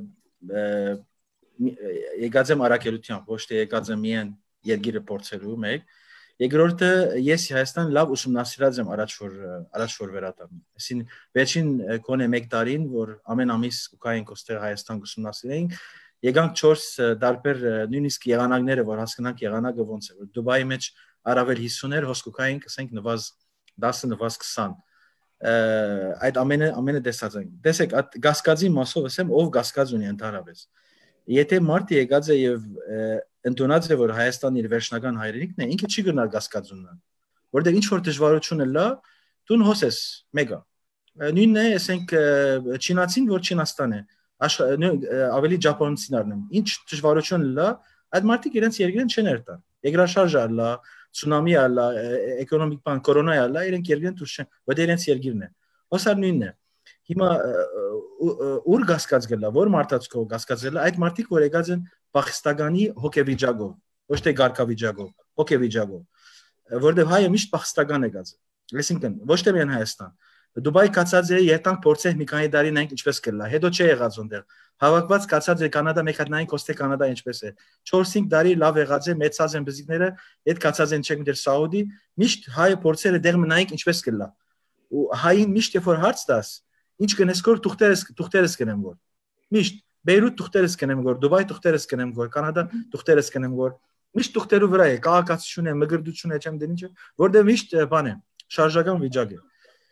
եկած եմ առաքելությամբ, ոչ թե եկած եմ միայն երկիրը փորձելու մեկ։ Երկրորդը ես Հայաստան լավ ուսումնասիրած եմ առաջ որ առաջ որ վերադառնում։ Այսին վերջին կոնե մեկ տարին, որ ամեն ամիս կայենք ոստեղ Հայաստան ուսումնասիրեինք, եկանք չորս տարբեր նույնիսկ եղանակները, որ հասկանանք եղանակը ոնց է, որ Դուբայի մեջ առավել հիսուն էր, հոսքուկայինք, ասենք նվազ դասը նվազ քսան։ Այդ ամենը ամենը տեսած ենք։ Տեսեք, այդ գասկածի մասով ասեմ, ով գասկած ունի ընդհանրապես։ Եթե մարդը եկած է եւ ընդունած է որ Հայաստանի իր վերջնական հայրենիքն է, ինքը չի գնալ գասկած ունենալ, որտեղ ինչ որ դժվարություն է լա, դու հոսես մեգա։ Նույնն է, ասենք չինացին, որ Չինաստան է, ավելի ճապոնցին առնեմ։ Ինչ դժվարություն լա, այդ մարդիկ իրենց երկրին չեն երթան։ Երկրաշարժ ալա, ցունամի ալա, էկոնոմիկ բան, կորոնա ալա, իրենք երկրին դուրս չեն, որտեղ իրենց երկիրն է։ Հոսար նույնն է։ Հիմա ուր գասկած գլա, որ մարդածքով գասկած գլա, այդ մարդիկ որ եկած են Պաղեստանի հոգեվիճակով, ոչ թե գարկավիճակով, հոգեվիճակով, որտեղ հայը միշտ Պաղեստական եկած է։ Այսինքն, ոչ թե միայն Հայաստան։ Դուբայ կացած է, երտանք փորձել մի քանի տարի նայենք ինչպես կլա, հետո չէ եղած այնտեղ։ Հավաքված կացած է Կանադա, մեկ հատ նայենք ոստե Կանադա ինչպես է։ չորս-հինգ տարի լավ եղած է, մեծած են բզիկները, այդ կացած են չեք միտեր Սաուդի, միշտ հայը փորձել է դեղ նայենք ինչպես կլա։ Ու հային միշտ երբ որ հարց տաս, ինչ կնես կոր թուղթերս թուղթերս կնեմ որ։ Միշտ Բեյրութ թուղթերս կնեմ որ, Դուբայ թուղթերս կնեմ որ, Կանադա թուղթերս կնեմ որ։ Միշտ թուղթերու վրա է, քաղաքացիություն է, մգրդություն է, չեմ դեն ինչը, որտեղ միշտ բան է, շարժական վիճակ է։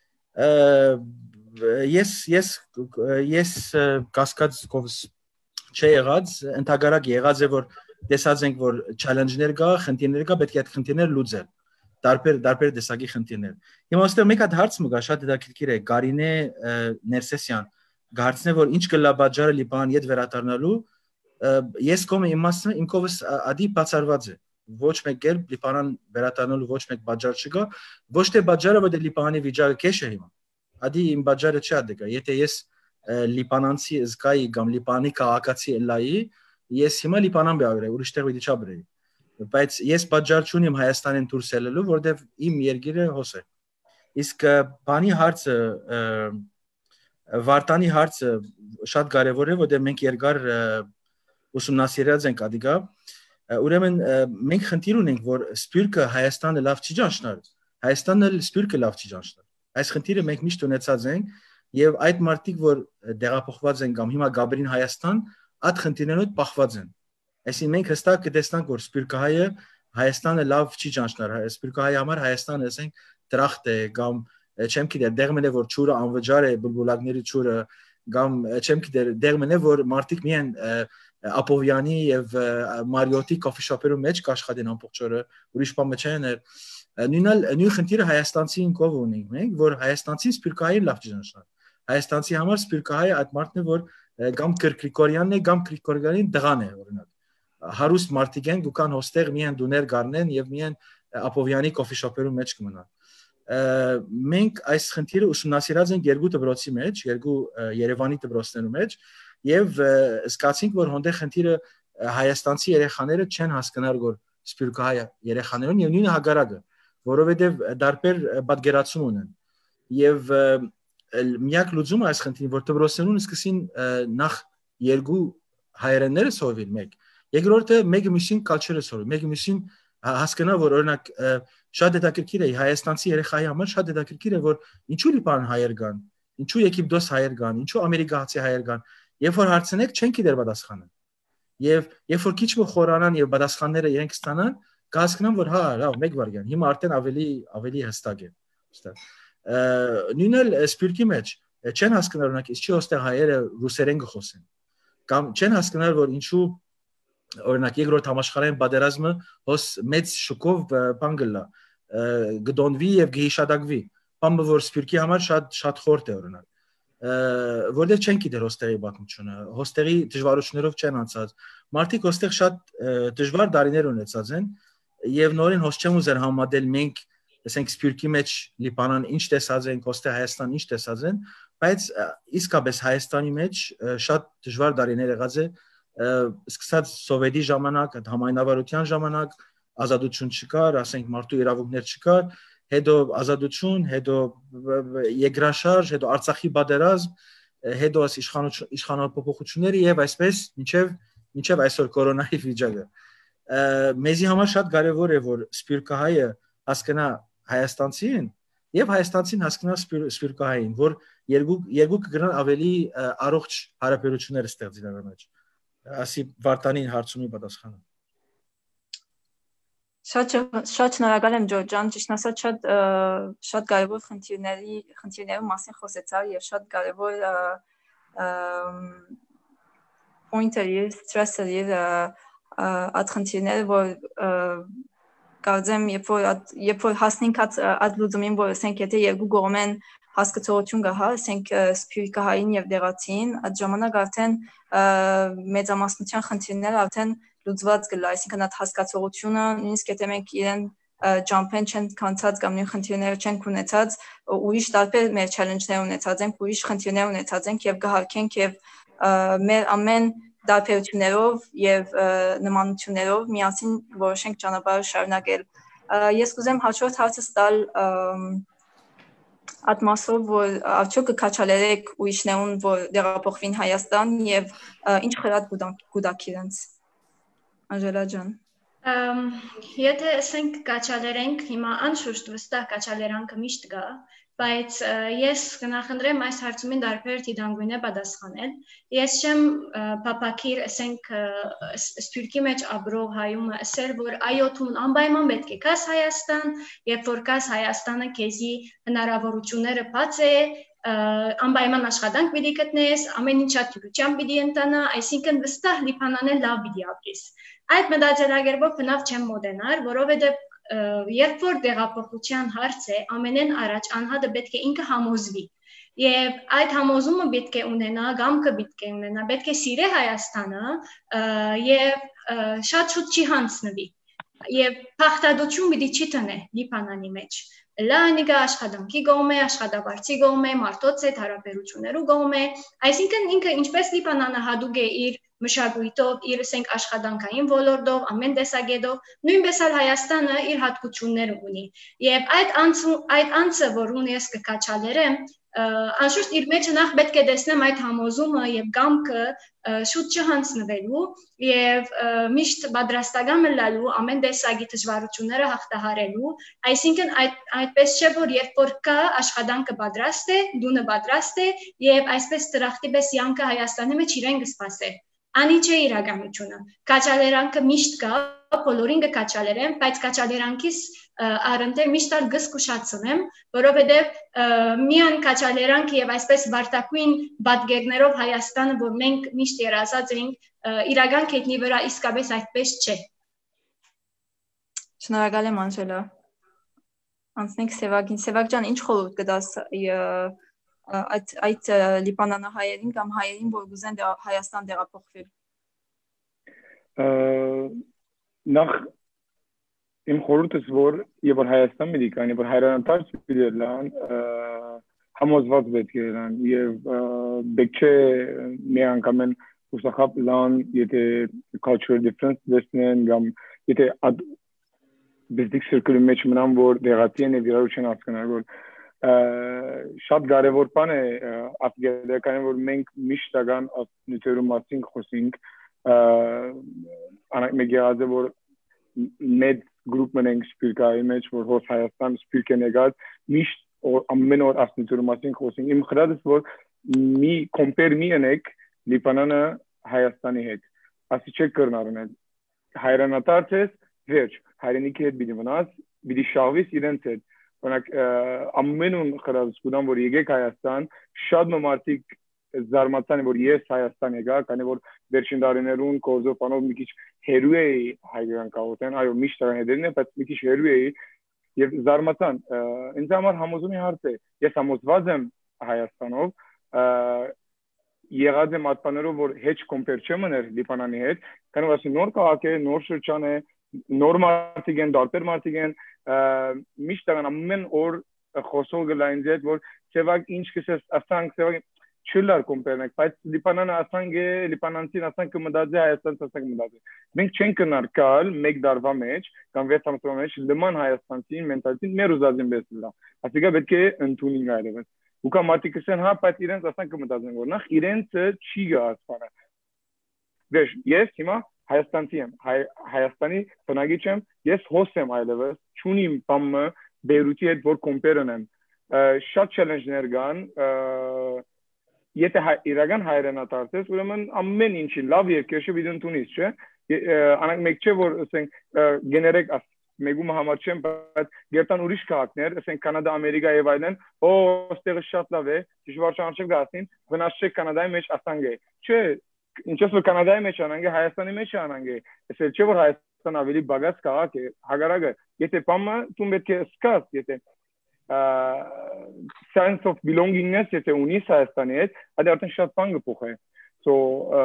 Ես ես ես կասկած կովս չի եղած, ընդհանրակ եղած է որ տեսած ենք որ challenge-ներ կա, խնդիրներ կա, պետք է այդ խնդիրները լուծել։ Տարբեր տարբեր տեսակի խնդիրներ։ Հիմա ոստեղ մեկ հատ հարց մգա, շատ հետաքրքիր է, Գարինե Ներսեսյան, գարցնե որ ինչ կլա բաժարը Լիբան իդ վերադառնալու, ես կոմը իմաստը ինքովս ադի բացառված է։ Ոչ մեկ էլ Լիբանան վերադառնալու ոչ մեկ բաժար չկա, ոչ թե բաժարը որ Լիբանի վիճակը քեշ է հիմա։ Ադի իմ բաժարը չի ադեկա, եթե ես լիբանանցի զգայի կամ լիբանի քաղաքացի լայի, ես հիմա Լիբանան բավարի, ուրիշ տեղ պիտի չաբրեի։ Բայց ես բաժար չունիմ Հայաստանին դուրս ելնելու, որտեվ իմ երկիրը հոս է։ Իսկ բանի հարցը Վարտանի հարցը շատ կարևոր է, որտեղ մենք երկար ուսումնասիրած ենք ադիգա։ Ուրեմն մենք խնդիր ունենք, որ սպյուրքը Հայաստանը լավ չի ճանչնալ, Հայաստանը սպյուրքը լավ չի ճանչնալ։ Այս խնդիրը մենք միշտ ունեցած ենք եւ այդ մարդիկ, որ դեղափոխված են կամ հիմա Գաբրին Հայաստան, այդ խնդիրներով բախված են։ Այսինքն մենք հստակ կտեսնանք, որ սպյուրքահայը Հայաստանը լավ չի ճանչնալ, սպյուրքահայի համար Հայաստանը ասենք դրախտ է կամ չեմ գիտեր դեղմն է որ ճուրը անվճար է բուլբուլակների ճուրը կամ չեմ գիտեր դեղմն է որ մարդիկ միայն Ապովյանի եւ Մարիոտի կոֆի շոփերում մեջ կաշխատեն ամբողջ օրը ուրիշ բան չեն նույնալ նույն խնդիրը հայաստանցին կով ունենք մենք որ հայաստանցին սպյուրքահայը լավ չի ճանչնալ Հայաստանցի համար սպյուրքահայը այդ մարդն է որ կամ Գրիգորյանն է կամ Գրիգորյանի դղան է օրինակ հարուստ մարդիկ են դուքան հոստեղ միայն դուներ գարնեն եւ միայն Ապովյանի կոֆի շոփերում մեջ կմնան մենք այս խնդիրը ուսումնասիրած ենք երկու դպրոցի մեջ, երկու Երևանի դպրոցներու մեջ եւ զգացինք որ հոնդե խնդիրը հայաստանցի երեխաները չեն հասկանալ որ սպյուրքահայ երեխաներուն եւ նույնը հագարակը, որովհետեւ դարբեր պատկերացում ունեն եւ միակ լուծումը այս խնդիրին որ դպրոցներուն սկսին նախ երկու հայերենները սովին մեկ, երկրորդը մեկը միշին կալչերը սովին, մեկը միշին հասկանա որ օրինակ շատ հետաքրքիր է հայաստանցի երեխայի համար շատ հետաքրքիր է որ ինչու Լիբան հայեր կան, ինչու Եգիպտոս հայեր կան, ինչու ամերիկացի հայեր կան, երբ որ հարցնեք չեն գիտեր պատասխանը։ Եվ երբ որ քիչ մը խորանան եւ պատասխանները իրենք ստանան, կհասկանան, որ հա, լավ, մեկ վարյան, հիմա արդեն ավելի ավելի հստակ է։ Նույնն էլ սպիրկի մեջ չեն հասկանալ, օրինակ, ինչի ոստեղ հայերը ռուսերեն գխոսեն։ Կամ չեն հասկանալ, որ ինչու օրինակ երկրորդ համաշխարհային պատերազմը հոս մեծ շոկով բան գլա գդոնվի եւ գհիշադակվի բամը որ սպիրկի համար շատ շատ խորտ է օրինակ որտեղ չեն գիտեր հոստերի բակմությունը հոստերի դժվարություններով չեն անցած մարդիկ հոստեղ շատ դժվար դարիներ ունեցած են եւ նորին հոս չեմ ուզեր համադել մենք ասենք սպիրկի մեջ լիբանան ինչ տեսած են հոստե Հայաստան ինչ տեսած են բայց իսկապես Հայաստանի մեջ շատ դժվար դարիներ եղած է սկսած սովետի ժամանակ, համայնավարության ժամանակ ազատություն չկար, ասենք մարդու իրավունքներ չկար, հետո ազատություն, հետո երկրաշարժ, հետո Արցախի պատերազմ, հետո իշխանափոխությունները եւ այսպես մինչեւ մինչեւ այսօր կորոնայի վիճակը։ Մեզի համար շատ կարեւոր է որ սպիրկահայը հասկանա հայաստանցին եւ հայաստանցին հասկանա սպիրկահային, որ երկու երկու կգնան ավելի առողջ հարաբերություններ ստեղծի նրա մեջ։ Ասի Վարդանին հարցումի պատասխանը։ Շատ շատ շնորհակալ եմ Ջորջ ջան, ճիշտ ասած շատ շատ կարևոր խնդիրների խնդիրների մասին խոսեցար եւ շատ կարևոր pointer-ը, stress-ը այդ խնդիրները որ կարծեմ երբ որ երբ որ հասնենք այդ լուծումին որ ասենք եթե երկու կողմեն հասկացողություն կա, ասենք սպիրկահային եւ դեղացին, այդ ժամանակ արդեն մեծամասնության խնդիրները արդեն լուծված կլա, այսինքն այդ հասկացողությունը, նույնիսկ եթե մենք իրեն ջամփեն չեն կանցած կամ նույն խնդիրները չեն ունեցած, ուրիշ տարբեր մեր challenge-ներ ունեցած ենք, ուրիշ խնդիրներ ունեցած ենք եւ կհարկենք եւ մեր ամեն դարբերություններով եւ նմանություններով միասին որոշենք ճանապարհը շարունակել։ Ես կուզեմ հաջորդ հարցս տալ այդ մասով, որ արդյոք կքաչալերեք ուրիշներուն, որ դեղափոխվին Հայաստան եւ ինչ խրատ կուտակ իրենց։ Անժելա ջան։ Եթե ասենք կաչալերենք, հիմա անշուշտ վստահ կաչալերանքը միշտ կա, բայց ես կնախընտրեմ այս հարցումին դարբեր դիտանգույն է պատասխանել։ Ես չեմ փափակիր, ասենք սպիրկի մեջ ապրող հայումը ասել, որ այո, թուն անպայման պետք է գաս Հայաստան, երբ որ գաս Հայաստանը քեզի հնարավորությունները բաց է, անպայման աշխատանք պիտի գտնես, ամեն ինչ ակտիվությամբ պիտի ընթանա, այսինքն վստահ Լիբանանն լավ պիտի ապրես։ Այդ մտածելակերպով բնավ չեմ մոտենար, որովհետև երբ որ դեղափոխության հարց է, ամենեն առաջ անհատը պետք է ինքը համոզվի։ Եվ այդ համոզումը պետք է ունենա, գամքը պետք է ունենա, պետք է սիրե Հայաստանը եւ շատ շուտ չի հանձնվի։ Եվ փախտadություն պիտի չի տնե Լիբանանի մեջ։ Լանիկա աշխատանքի գոմե, աշխատավարձի գոմե, մարդոց հետ հարաբերություններու գոմե, այսինքն ինքը ինչպես Լիբանանը հadoop է իր մշակույթով, իր ասենք աշխատանքային ոլորտով, ամեն տեսակետով, նույնպես էլ Հայաստանը իր հատկությունները ունի։ Եվ այդ անցը, այդ անցը, որ ունի ես կկաչալերեմ, անշուշտ իր մեջ նախ պետք է տեսնեմ այդ համոզումը եւ գամքը շուտ չհանձնվելու եւ միշտ պատրաստական մնալու ամեն տեսակի դժվարությունները հաղթահարելու, այսինքն այդ այդպես չէ որ երբ որ կա աշխատանքը պատրաստ է, դունը պատրաստ է եւ այսպես դրախտի պես յանքը Հայաստանի մեջ իրեն կսպասե։ Անի չէ իրականությունը։ Կաչալերանքը միշտ կա, բոլորին կկաչալերեմ, բայց կաչալերանքից առընթեր միշտ ալ գսկուշացնեմ, որովհետև միան կաչալերանքը եւ այսպես վարտակույն բադգերներով Հայաստանը, որ մենք միշտ երազած ենք, իրական կետնի վրա իսկապես այդպես չէ։ Շնորհակալ եմ Անժելա։ Անցնենք Սևակին։ Սևակ ջան, ինչ խորհուրդ կտաս այդ այդ լիբանանահայերին կամ հայերին, որ գուզեն Հայաստան տեղափոխվել։ Նախ իմ խորհուրդս որ եւ որ Հայաստան մի դիկան, եւ որ հայրենական սպիրելան համոզված պետք է լան եւ պետք չէ մի անգամ ուսախապ լան եթե cultural difference դեսնեն կամ եթե բիզնես circle-ի մեջ մնան որ դեղացին եւ իրար չեն հասկանալ որ շատ կարևոր բան է ապգերական որ մենք միշտական նյութերու մասին խոսենք անակ մեկ եղած է որ մեծ գրուպ մնենք սպիրկայի մեջ որ հոս Հայաստան սպիրկ են եկած միշտ ամեն օր ասնյութերու մասին խոսենք իմ խրատս որ մի կոմպեր մի անեք Լիբանանը Հայաստանի հետ ասի չեք կրնարունել հայրանատարցես վերջ հայրենիքի հետ պիտի մնաս պիտի շահվիս իրենց հետ օրինակ ամենուն խրազգուդան որ եկեք Հայաստան շատ մարդիկ զարմացան որ ես Հայաստան եկա քանի որ վերջին տարիներուն կորզոփանով մի քիչ հերու էի հայկական կաղոթեն այո միշտ հետերն է բայց մի քիչ հերու էի եւ զարմացան ինձ համար համոզումի հարց է ես համոզված եմ Հայաստանով եղած եմ ատպաներով որ հեչ կոմպեր չեմ ուներ Լիբանանի հետ քանի որ ասի նոր քաղաք է նոր շրջան է նոր մարդիկ են դարբեր մարդիկ են միշտ ամեն օր խոսող գլայնձ հետ որ ծեվակ ինչ կսես ասանք ծեվակ չլար կոմպերնեք բայց Լիբանանը ասանք է Լիբանանցին ասանք կմտածի Հայաստանից ասանք մտածի մենք չենք կնար կալ մեկ դարվա մեջ կամ վեց ամսվա մեջ լման Հայաստանցին մենտալիտին մեր ուզածին պես լա ասիկա պետք է ընդունենք այլևս ու կա մարդիկ ասեն հա բայց իրենց ասանք կմտածեն որ նախ իրենցը չի գա ասպանը դες ես հիմա Հայաստանցի եմ Հայաստանի բնակիչ եմ ես հոս եմ այլևս չունիմ բամը Բեյրութի հետ որ կոմպերն եմ շատ չելենջներ կան եթե իրական հայրենատարած ուրեմն ամեն ինչի լավ երկեշը պիտի ընդունես չէ անակ մեկ չէ որ ասենք գեներեք մեգում համար չեմ բայց գերտան ուրիշ քաղաքներ ասենք կանադա ամերիկա եւ այլն օ ստեղը շատ լավ է դժվար չանչեք գասին վնաս չէ կանադայի մեջ ասանք է չէ ինչպես որ կանադայի մեջ անանք է Հայաստանի մեջ անանք է ասել չէ որ Հայաստան ավելի բագած քաղաք է հագարակը եթե պամը դու պետք է սկաս եթե sense of belongingness եթե ունիս Հայաստանի հետ այդ արդեն շատ բան կփոխի so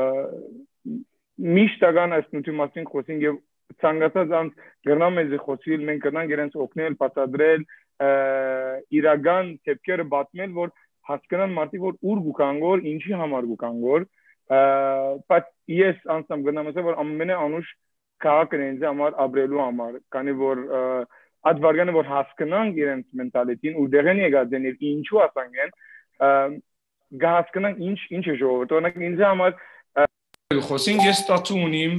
միշտական այս նույնի մասին խոսենք եւ ցանկացած անց գրնամ մեզ խոսիլ մենք կնանք իրենց օգնել բացադրել իրական դեպքերը բացնել որ հասկանան մարդիկ որ ուր գուքան որ ինչի համար գուքան որ բայց ես անցամ գնամ ասեմ որ ամենը անուշ քաղաքն ինձ համար ապրելու համար քանի որ այդ վարգանը որ հասկանանք իրենց մենտալիտին ու դեղեն եկած են ինչու ասանք են գահասկանանք ինչ ինչ է ժողովուրդ օրինակ ինձ համար խոսենք ես ստացու ունիմ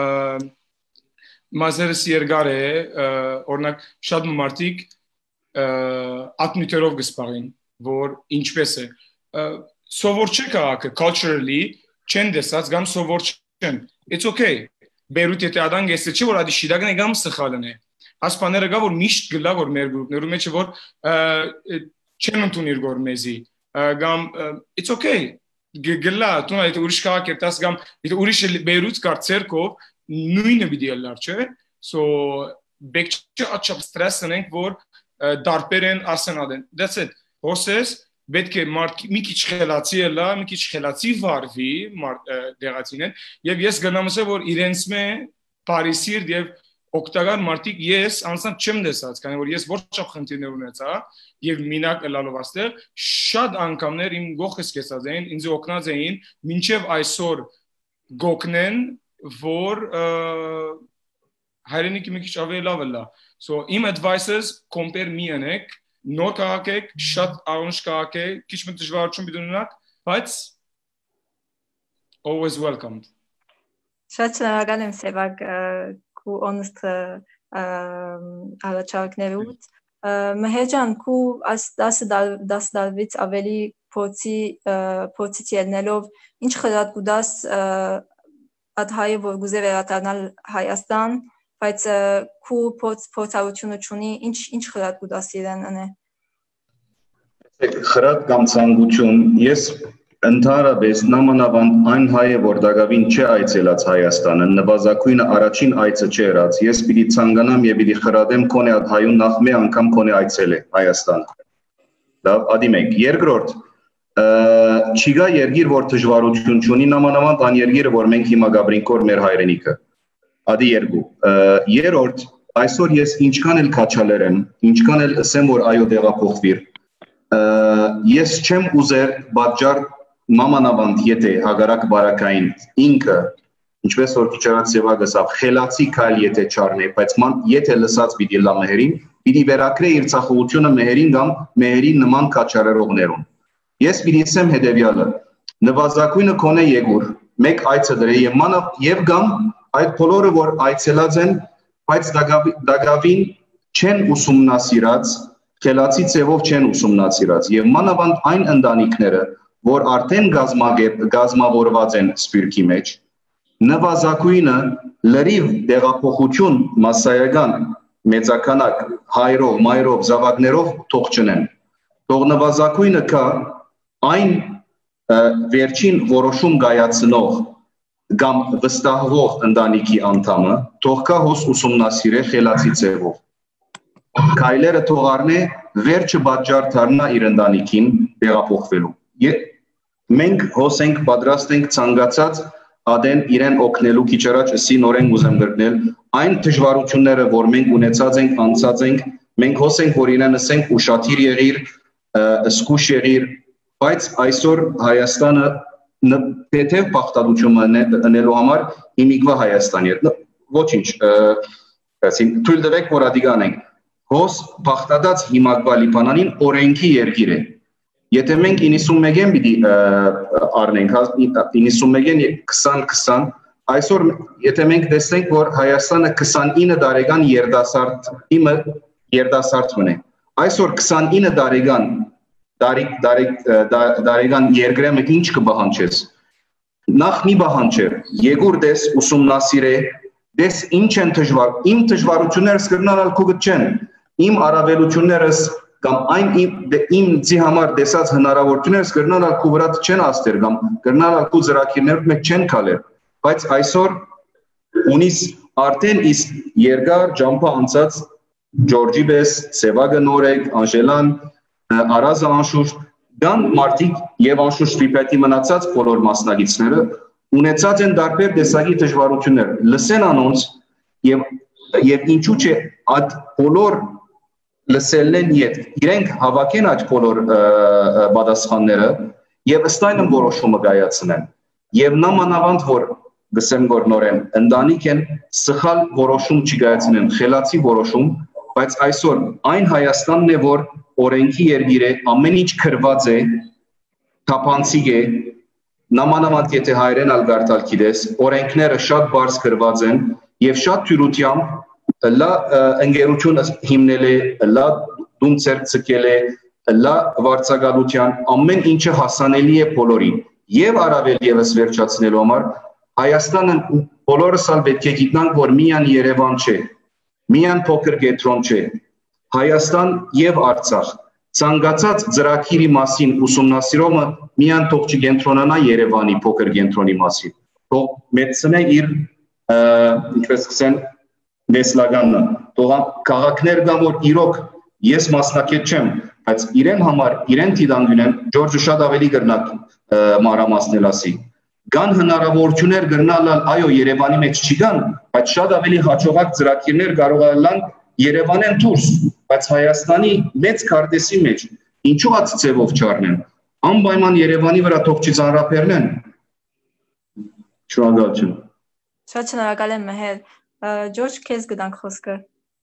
մազերս երկար է օրինակ շատ մարդիկ ատմիտերով գսպաղին որ ինչպես է սովոր չէ քաղաքը culturally չեն դեսած կամ սովոր չեն it's okay Բեյրութ եթե ադան գեսը չէ որ ադի շիդագն է կամ սխալն է ասպաները գա որ միշտ գլա որ մեր գրուպներում մեջ որ չեն ընդունիր գոր մեզի կամ it's okay գլա դու այդ ուրիշ քաղաք է տաս կամ ուրիշ Բեյրութ կարծերքով նույնը պիտի լար չէ so բեկչը աչափ ստրեսն ենք որ դարբեր են ասենադեն that's it process պետք է մի քիչ խելացի լա մի քիչ խելացի վարվի դեղացինեն եւ ես գնամ ասեմ որ իրենց մե Փարիսիր եւ օկտագար մարդիկ ես անցան չեմ դեսած քանի որ ես որչափ խնդիրներ ունեցա եւ մինակ լալով աստեղ շատ անգամներ իմ գողքս կեսած էին ինձ օգնած էին մինչեւ այսօր գոքնեն որ հայրենիքի մի քիչ ավելի լավ լա so իմ advices compare me անեք նոր քաղաք եք շատ անուշ քաղաք է քիչ մտ դժվարություն պիտի ունենաք բայց always welcomed շատ շնորհակալ եմ Սևակ քու honest առաջարկներուց Մհեջան քու այս դասը դալվից ավելի փոցի փոցից ելնելով ինչ խրատ կուդաս այդ հայը որ գուզե վերադառնալ Հայաստան բայց քու փոց փոցարությունը ունի ինչ ինչ խրատ կուդաս իրեն անե խրատ կամ ցանկություն ես ընդհանրապես նամանավանդ այն հայը որ դակավին չէ այցելած Հայաստանը նվազագույնը առաջին այցը չէ եղած ես պիտի ցանկանամ եւ պիտի խրատեմ քոնե այդ հայուն նախ մի անգամ քոնե այցել է Հայաստան լավ ադի մեկ երկրորդ չիգա երգիր որ դժվարություն ունի նամանավանդ այն երգիրը որ մենք հիմա գաբրինք որ մեր հայրենիքը ադի երկու երրորդ այսօր ես ինչքան էլ քաչալեր եմ ինչքան էլ ասեմ որ այո դեղափոխվիր ես չեմ ուզեր բաժար Նամանավանդ եթե հագարակ բարակային ինքը ինչպես որ քիչարած Սևագասավ խելացի քայլ եթե չառնի բայց ման եթե լսած պիտի լա մեհերին պիտի վերակրե իր ցախողությունը մեհերին կամ մեհերի նման քաչարերողներուն ես պիտի ասեմ հետեւյալը նվազագույնը կոնե եգուր մեկ այցը դրե եւ մանա եւ գամ այդ բոլորը որ այցելած են բայց դակավին չեն ուսումնասիրած խելացի ծևով չեն ուսումնասիրած եւ մանավանդ այն ընտանիքները որ արդեն գազմագետ գազմավորված են սպիրկի մեջ նվազագույնը լրիվ դեղափոխություն massայական մեծականակ հայրով, մայրով, զավակներով թող չնեն։ Թող նվազագույնը կա այն վերջին որոշում կայացնող կամ վստահվող ընտանիքի անդամը թող կա հոս ուսումնասիրե խելացի ձևով։ Քայլերը թող առնե վերջը պատճառ դառնա իր ընտանիքին տեղափոխվելու։ Մենք հոս ենք պատրաստ ենք ցանկացած ադեն իրեն օգնելու քիչ առաջ ասի նորեն ուզեմ գրնել այն դժվարությունները, որ մենք ունեցած ենք, անցած ենք, մենք հոս ենք, որ իրեն ասենք ուշադիր եղիր, զգուշ եղիր, բայց այսօր Հայաստանը թեթև բախտadություն ունենալու համար իմիգվա Հայաստանի հետ ոչինչ, ասին թույլ տվեք, որ ադիգան ենք, հոս բախտadած հիմակվա Լիբանանին օրենքի երկիր է։ Եթե մենք իննսունմեկ պիտի առնենք, իննսունմեկ քսան քսան, այսօր եթե մենք տեսնենք, որ Հայաստանը քսանինը տարեկան երիտասարդ իմը երիտասարդ մնե, այսօր քսանինը տարեկան տարեկան երկրեմը ինչ կբահանջես, նախ մի բահանջեր, եկուր դես ուսումնասիրե, դես ինչ են դժվար, իմ դժվարություններս կրնալ քուգտ չեն, իմ առավելություններս կամ այն իմ ձի համար դեսած հնարավորություններս կրնալ ալքու վրատ չեն աստեր կամ կրնալ ալքու զրակիրներով մեկ չեն կալեր, բայց այսօր ունիս արդեն իսկ երկար ճամփա անցած Ջորջի Բես, Սևագը Նորեկ, Անժելան, Արազը անշուշտ, կան մարդիկ եւ անշուշտ վիպետի մնացած բոլոր մասնագետները ունեցած են տարբեր տեսակի դժվարություններ, լսեն անոնց եւ եւ ինչու՞ չէ այդ բոլոր լսելն իդ իրենք հավաքեն այդ բոլոր պատասխանները եւ ըստ այն որոշումը կայացնեն եւ նամանավանդ որ գսեմ գորնորեն ընտանիք են սխալ որոշում չկայացնեն խելացի որոշում բայց այսօր այն Հայաստանն է որ օրենքի երկիր է ամեն ինչ քրված է թափանցիկ է նամանավանդ եթե հայերեն ալ գարտալ գիտես օրենքները շատ բարձ քրված են եւ շատ թյուրությամբ լա ընկերություն հիմնել է, լա դում ցերկ ցկել է, լա վարձակալության ամեն ինչը հասանելի է բոլորին եւ առավել եւս վերջացնելու համար Հայաստանը բոլորս ալ պետք է գիտնանք որ միան Երևան չէ, միան փոքր կենտրոն չէ, Հայաստան եւ Արցախ ցանկացած ծրագիրի մասին ուսումնասիրումը միան թող չկենտրոնանա Երևանի փոքր կենտրոնի մասին, թող մեծնե իր ինչպես ասեն Նեսլագանը, թող քաղաքներ կան, որ իրոք ես մասնակից չեմ, բայց իրեն համար, իրեն դիտանգունեմ, Ջորջը շատ ավելի կրնակ մանրամասնել ասի։ Կան հնարավորություններ կրնալ, այո, Երևանի մեջ չի կան, բայց շատ ավելի հաջողակ ծրագիրներ կարող են Երևանեն դուրս, բայց Հայաստանի մեծ քարտեզի մեջ ինչու՞ այդ ձևով չառնեն։ Անպայման Երևանի վրա թող չծանրաբեռնեն։ Շնորհակալություն։ Շատ շնորհակալ եմ Մեհեր։ Ջորջ, քեզ գտանք խոսքը։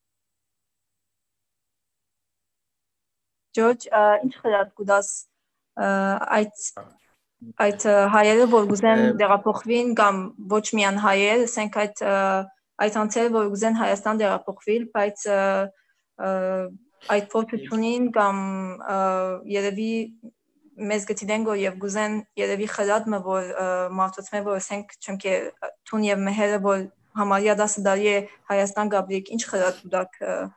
Ջորջ, ինչ խրատ կուտաս այդ այդ հայերը, որ գուզեն դեղափոխվին կամ ոչ միան հայեր, ասենք այդ այդ անձերը, որ գուզեն Հայաստան դեղափոխվիլ, բայց այդ փոփոխությունին կամ երևի մեզ գտիդեն գոր եւ գուզեն երևի խրատը, որ մարդուցմե, որ ասենք չունքի տուն եւ մեհերը, որ համարյա դասը դարի է Հայաստան գաբրիկ, ինչ խրատ ուդակ։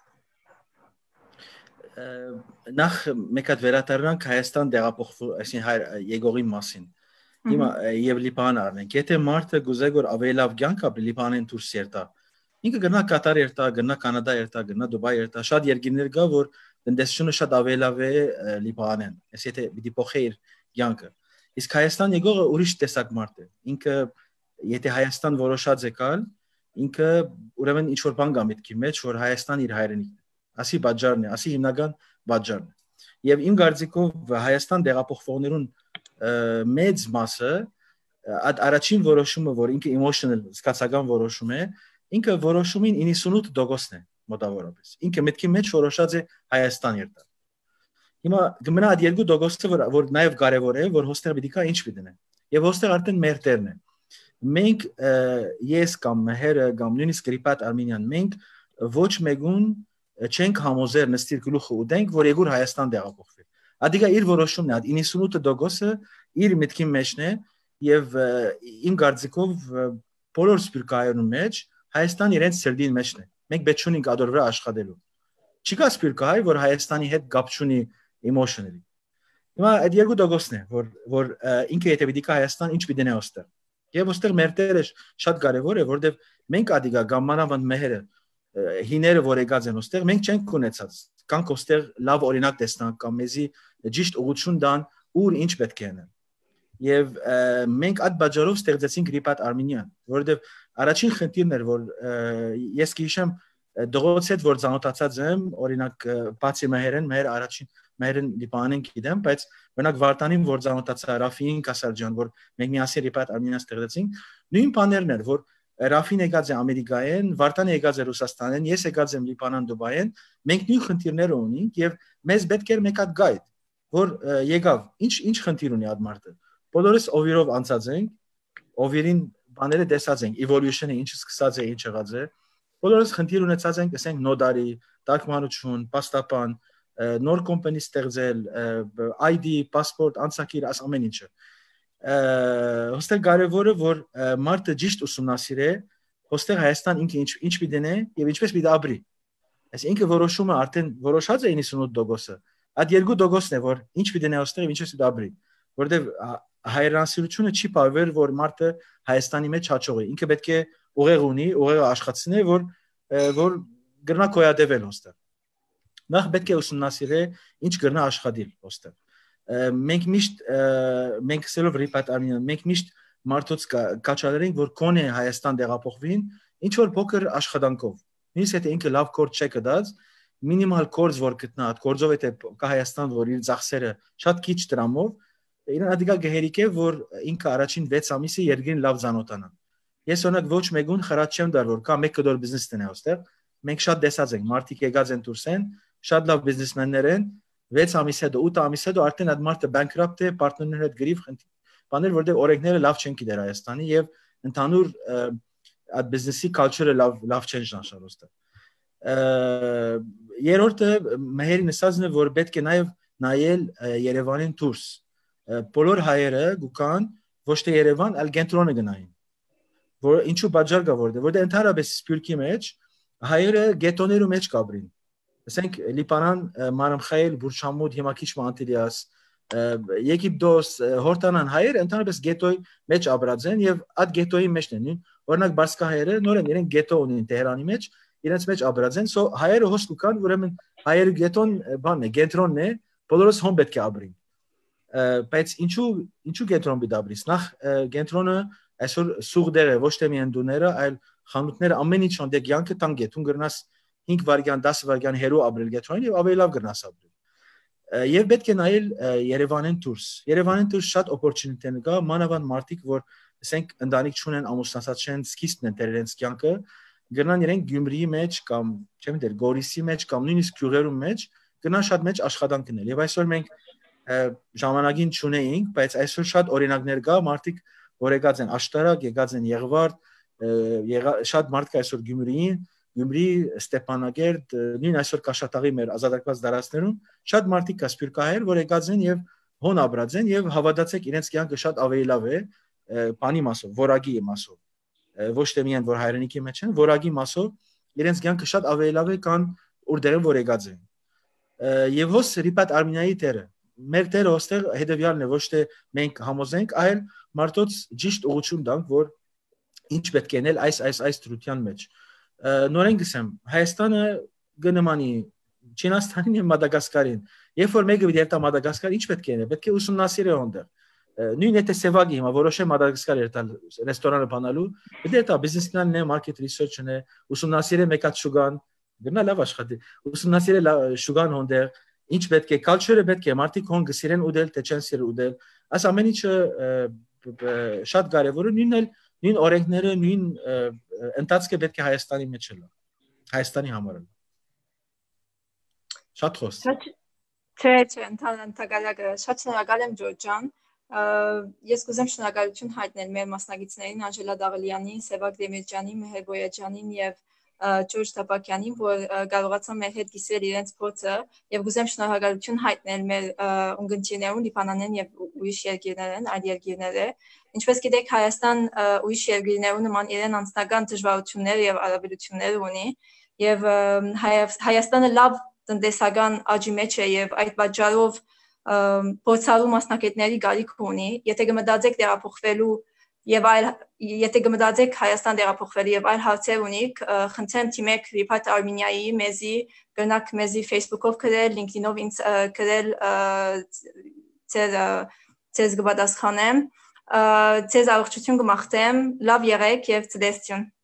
Նախ մեկ հատ վերադառնանք Հայաստան դեղափոխվելու, այսինքն եկողի մասին։ Հիմա եւ Լիբան առնենք։ Եթե մարդը գուզե որ ավելի լավ կյանք ապրի Լիբանեն դուրս երթա։ Ինքը գնա Կատար երթա, գնա Կանադա երթա, գնա Դուբայ երթա, շատ երկիրներ կա որ տնտեսությունը շատ ավելի լավ է Լիբանեն։ Այս եթե պիտի փոխի իր կյանքը։ Իսկ Հայաստան եկողը ուրիշ տեսակ մարդ է։ Ինքը եթե Հայաստան որոշած է կալ, ինքը ուրեմն ինչ որ բան կա միտքի մեջ, որ Հայաստան իր հայրենիքն է։ Ասի բաժարն է, ասի հիմնական բաժարն է։ Եվ իմ կարծիքով Հայաստան դեղափոխվողներուն մեծ մասը այդ առաջին որոշումը, որ ինքը emotional զգացական որոշում է, ինքը որոշումին իննսունութ տոկոսն է մոտավորապես։ Ինքը մտքի մեջ որոշած է Հայաստան երթալ։ Հիմա գմնա այդ երկու տոկոսը, որ որ նաև կարևոր է, որ հոստերը պիտի կա ինչ պիտի դնեն։ Եվ հոստերը արդեն մեր տերն է։ Մենք ես կամ Մեհերը կամ նույնիսկ Գրիպատ Արմենիան մենք ոչ մեկուն չենք համոզեր նստիր գլուխը ուտենք, որ եկուր Հայաստան դեղափոխվի։ Ադիգա իր որոշումն է, իննսունութ տոկոսը իր մտքի մեջն է եւ իմ կարծիքով բոլոր սպիրկահայերու մեջ Հայաստան իրենց սրդին մեջն է։ Մենք պետք չունենք ադոր վրա աշխատելու։ Չկա սպիրկահայ, որ Հայաստանի հետ կապ չունի emotionally։ Հիմա այդ երկու դոգոսն է, որ որ ինքը եթե պիտի կա Հայաստան ինչ պիտի նե ոստեղ։ Եվ ոստեղ մեր տերը շատ կարևոր է, որովհետև մենք ադիգա գամմանավանդ մեհերը հիները որ եկած են ոստեղ, մենք չենք ունեցած։ Կանք ոստեղ լավ օրինակ տեսնանք կամ մեզի ճիշտ ուղղություն դան ուր ինչ պետք է անեն։ Եվ մենք այդ բաժարով ստեղծեցինք Ripat Armenian, որովհետև առաջին խնդիրն էր, որ ես գիշեմ դողոց հետ որ ծանոթացած եմ, օրինակ բացի մեհերեն, մեր առաջին մեհերեն Լիբանանին գիտեմ, բայց օրինակ Վարդանին որ ծանոթացա Ռաֆին Կասարջան, որ մենք միասին Ripat Armenian ստեղծեցինք, նույն բաներն էր, որ Ռաֆին եկած է Ամերիկայեն, Վարդանը եկած է Ռուսաստանեն, ես եկած եմ Լիբանան Դուբայեն, մենք նույն խնդիրներ ունենք եւ մեզ պետք էր մեկ հատ գայդ, որ եկավ, ինչ ինչ խնդիր ունի այդ մարդը։ Բոլորս օվիրով անցած ենք, օվիրին բաները տեսած ենք, evolution-ը ինչ սկսած է, ինչ եղած է։ Բոլորս խնդիր ունեցած ենք, ասենք նոդարի, տակմանություն, պաստապան, նոր կոմպանի ստեղծել, I D, passport, անցակիր, աս ամեն ինչը։ Հոստեղ կարևորը որ մարդը ճիշտ ուսումնասիրե, հոստեղ Հայաստան ինքը ինչ ինչ պիտի դնե եւ ինչպես պիտի ապրի։ Այս ինքը որոշումը արդեն որոշած է իննսունութ տոկոսը։ Այդ երկու տոկոսն է որ ինչ պիտի դնե հոստեղ եւ ինչպես պիտի ապրի։ Որտեւ հայրենասիրությունը չի բավեր որ մարդը Հայաստանի մեջ հաճող է։ Ինքը պետք է ուղեղ ունի, ուղեղը աշխատցնի որ որ գրնա կոյադեվել հոստեղ։ Նախ պետք է ուսումնասիրե ինչ գրնա աշխատել հոստեղ։ Մենք միշտ մենք սելով Ripat Armenian մենք միշտ մարդոց կաչալերենք որ կոնե Հայաստան դեղափոխվին ինչ որ փոքր աշխատանքով նույնիսկ եթե ինքը լավ կորձ չէ կդած մինիմալ կորձ որ գտնա այդ կորձով եթե կա Հայաստան որ իր ծախսերը շատ քիչ դրամով իրեն ադիգա գեհերիկե որ ինքը առաջին վեց ամիսը երկրին լավ զանոթանա ես օրինակ ոչ մեկուն խրաց չեմ դար որ կա մեկ կդոր բիզնես տնե ոստեղ մենք շատ դեսած ենք մարդիկ եկած են դուրսեն շատ լավ բիզնեսմեններ են վեց ամիս հետո ութ ամիս հետո արդեն այդ մարդը bankrupt է, պարտներների հետ գրիվ խնդիր։ Բաներ որտեղ օրենքները լավ չեն գիտեր Հայաստանի եւ ընդհանուր այդ բիզնեսի culture-ը լավ լավ չեն շնշարոստը։ Երրորդը մեհերի նսածն է որ պետք է նաեւ նայել Երևանին դուրս։ Բոլոր հայերը գուկան ոչ թե Երևան, այլ կենտրոնը գնային։ Որ ինչու բաժար կա որտեղ որտեղ ընդհանրապես սպյուրքի մեջ հայերը գետոներու մեջ կաբրին։ Ասենք Լիբանան, Մարամխայել, Բուրշամուդ, հիմա քիչ Անտիլիաս, Եգիպտոս, Հորտանան հայեր ընդհանրապես գետոյի մեջ ապրած են եւ այդ գետոյի մեջն են։ Օրինակ Բարսկա հայերը նորեն իրեն գետո ունեն Տեհրանի մեջ, իրենց մեջ ապրած են, so հայերը հոսք կան, ուրեմն հայերը գետոն բանն է, կենտրոնն է, բոլորս հոմ պետք է ապրին։ Բայց ինչու ինչու կենտրոն պիտի ապրիս։ Նախ կենտրոնը այսօր սուղդեր է, ոչ թե միայն դուները, այլ խանութները ամեն ինչ ոնդեք յանքը տան գետուն գրնաս հինգ վայրկյան, դասը վայրկյան հերո ապրել գետոյին եւ ավելի լավ գրնաս ապրել։ Եվ պետք է նայել Երևանին դուրս։ Երևանին դուրս շատ opportunity կա, մանավանդ մարդիկ, որ ասենք ընտանիք չունեն, ամուսնացած չեն, սկիզբն են դերերենց կյանքը, գնան իրենք Գյումրիի մեջ կամ չեմ դեր Գորիսի մեջ կամ նույնիսկ գյուղերու մեջ, գնան շատ մեջ աշխատանք գնել։ Եվ այսօր մենք ժամանակին չունեինք, բայց այսօր շատ օրինակներ կա, մարդիկ որ եկած են Աշտարակ, եկած են Եղվարդ, շատ մարդ կա այսօր Գյումրիին, Գյումրի, Ստեփանագերտ, նույն այսօր Կաշատաղի մեր ազատագրված դարածներում շատ մարդիկ կա սպյուրքահայեր, որ եկած են եւ հոն ապրած են եւ հավատացեք իրենց կյանքը շատ ավելի լավ է, բանի մասով, որագի մասով։ Ոչ թե միայն որ հայրենիքի մեջ են, որագի մասով իրենց կյանքը շատ ավելի լավ է, քան որտեղ որ եկած են։ Եվ հոս Ripat Armenian-ի տերը, մեր տերը ոստեղ հետեւյալն է, ոչ թե մենք համոզենք, այլ մարդոց ճիշտ ուղղություն տանք, որ ինչ պետք է անել այս այս այս դրության մեջ։ Նորեն գսեմ, Հայաստանը գնամանի Չինաստանին եւ Մադագասկարին։ Երբ որ մեկը դիտի Մադագասկար, ինչ պետք է անել, պետք է ուսումնասիրել այնտեղ։ Նույն եթե Սևագի հիմա որոշե Մադագասկար երթալ ռեստորանը բանալու, դե դա բիզնեսնանն է, market research-ն է, ուսումնասիրել մեկ հատ շուգան, գնա լավ աշխատի։ Ուսումնասիրել շուգան այնտեղ, ինչ պետք է, culture-ը պետք է, մարդիկ հոն գսիրեն ուդել, թե չեն սիրել ուդել։ Այս ամեն ինչը շատ կարևոր է, նույնն էլ նույն օրենքները, նույն ընթացքը պետք է Հայաստանի մեջ լա։ Հայաստանի համար։ Շատ խոսք։ Չէ, չէ, ընդհանրապես շատ շնորհակալ եմ Ջորջ ջան։ Ես կուզեմ շնորհակալություն հայտնել մեր մասնագետներին Անժելա Դաղլյանին, Սևակ Դեմիրճյանին, Մեհեր Բոյաջյանին եւ Ջորջ Թապակյանին, որ կարողացան մեր հետ կիսվել իրենց փորձը եւ գուզեմ շնորհակալություն հայտնել մեր ունգընտիրներուն Լիբանանեն եւ ուրիշ երկիրներեն, այլ երկիրները։ Ինչպես գիտեք, Հայաստան ուրիշ երկիրներու նման իրեն անձնական դժվարություններ եւ արաբելություններ ունի եւ Հայաստանը լավ տնտեսական աճի մեջ է եւ այդ պատճառով փորձառու մասնակիցների գալիք ունի։ Եթե կմտածեք տեղափոխվելու Եվ այլ եթե կմտածեք Հայաստան տեղափոխվելու եւ այլ հարցեր ունիք, խնդրեմ թիմեք Repat Armenia-ի մեզի, գնաք մեզի Facebook-ով գրել, LinkedIn-ով ինձ գրել, ձեր ձեզ կպատասխանեմ, ձեզ առողջություն կմաղթեմ, լավ եղեք եւ ցտեսություն։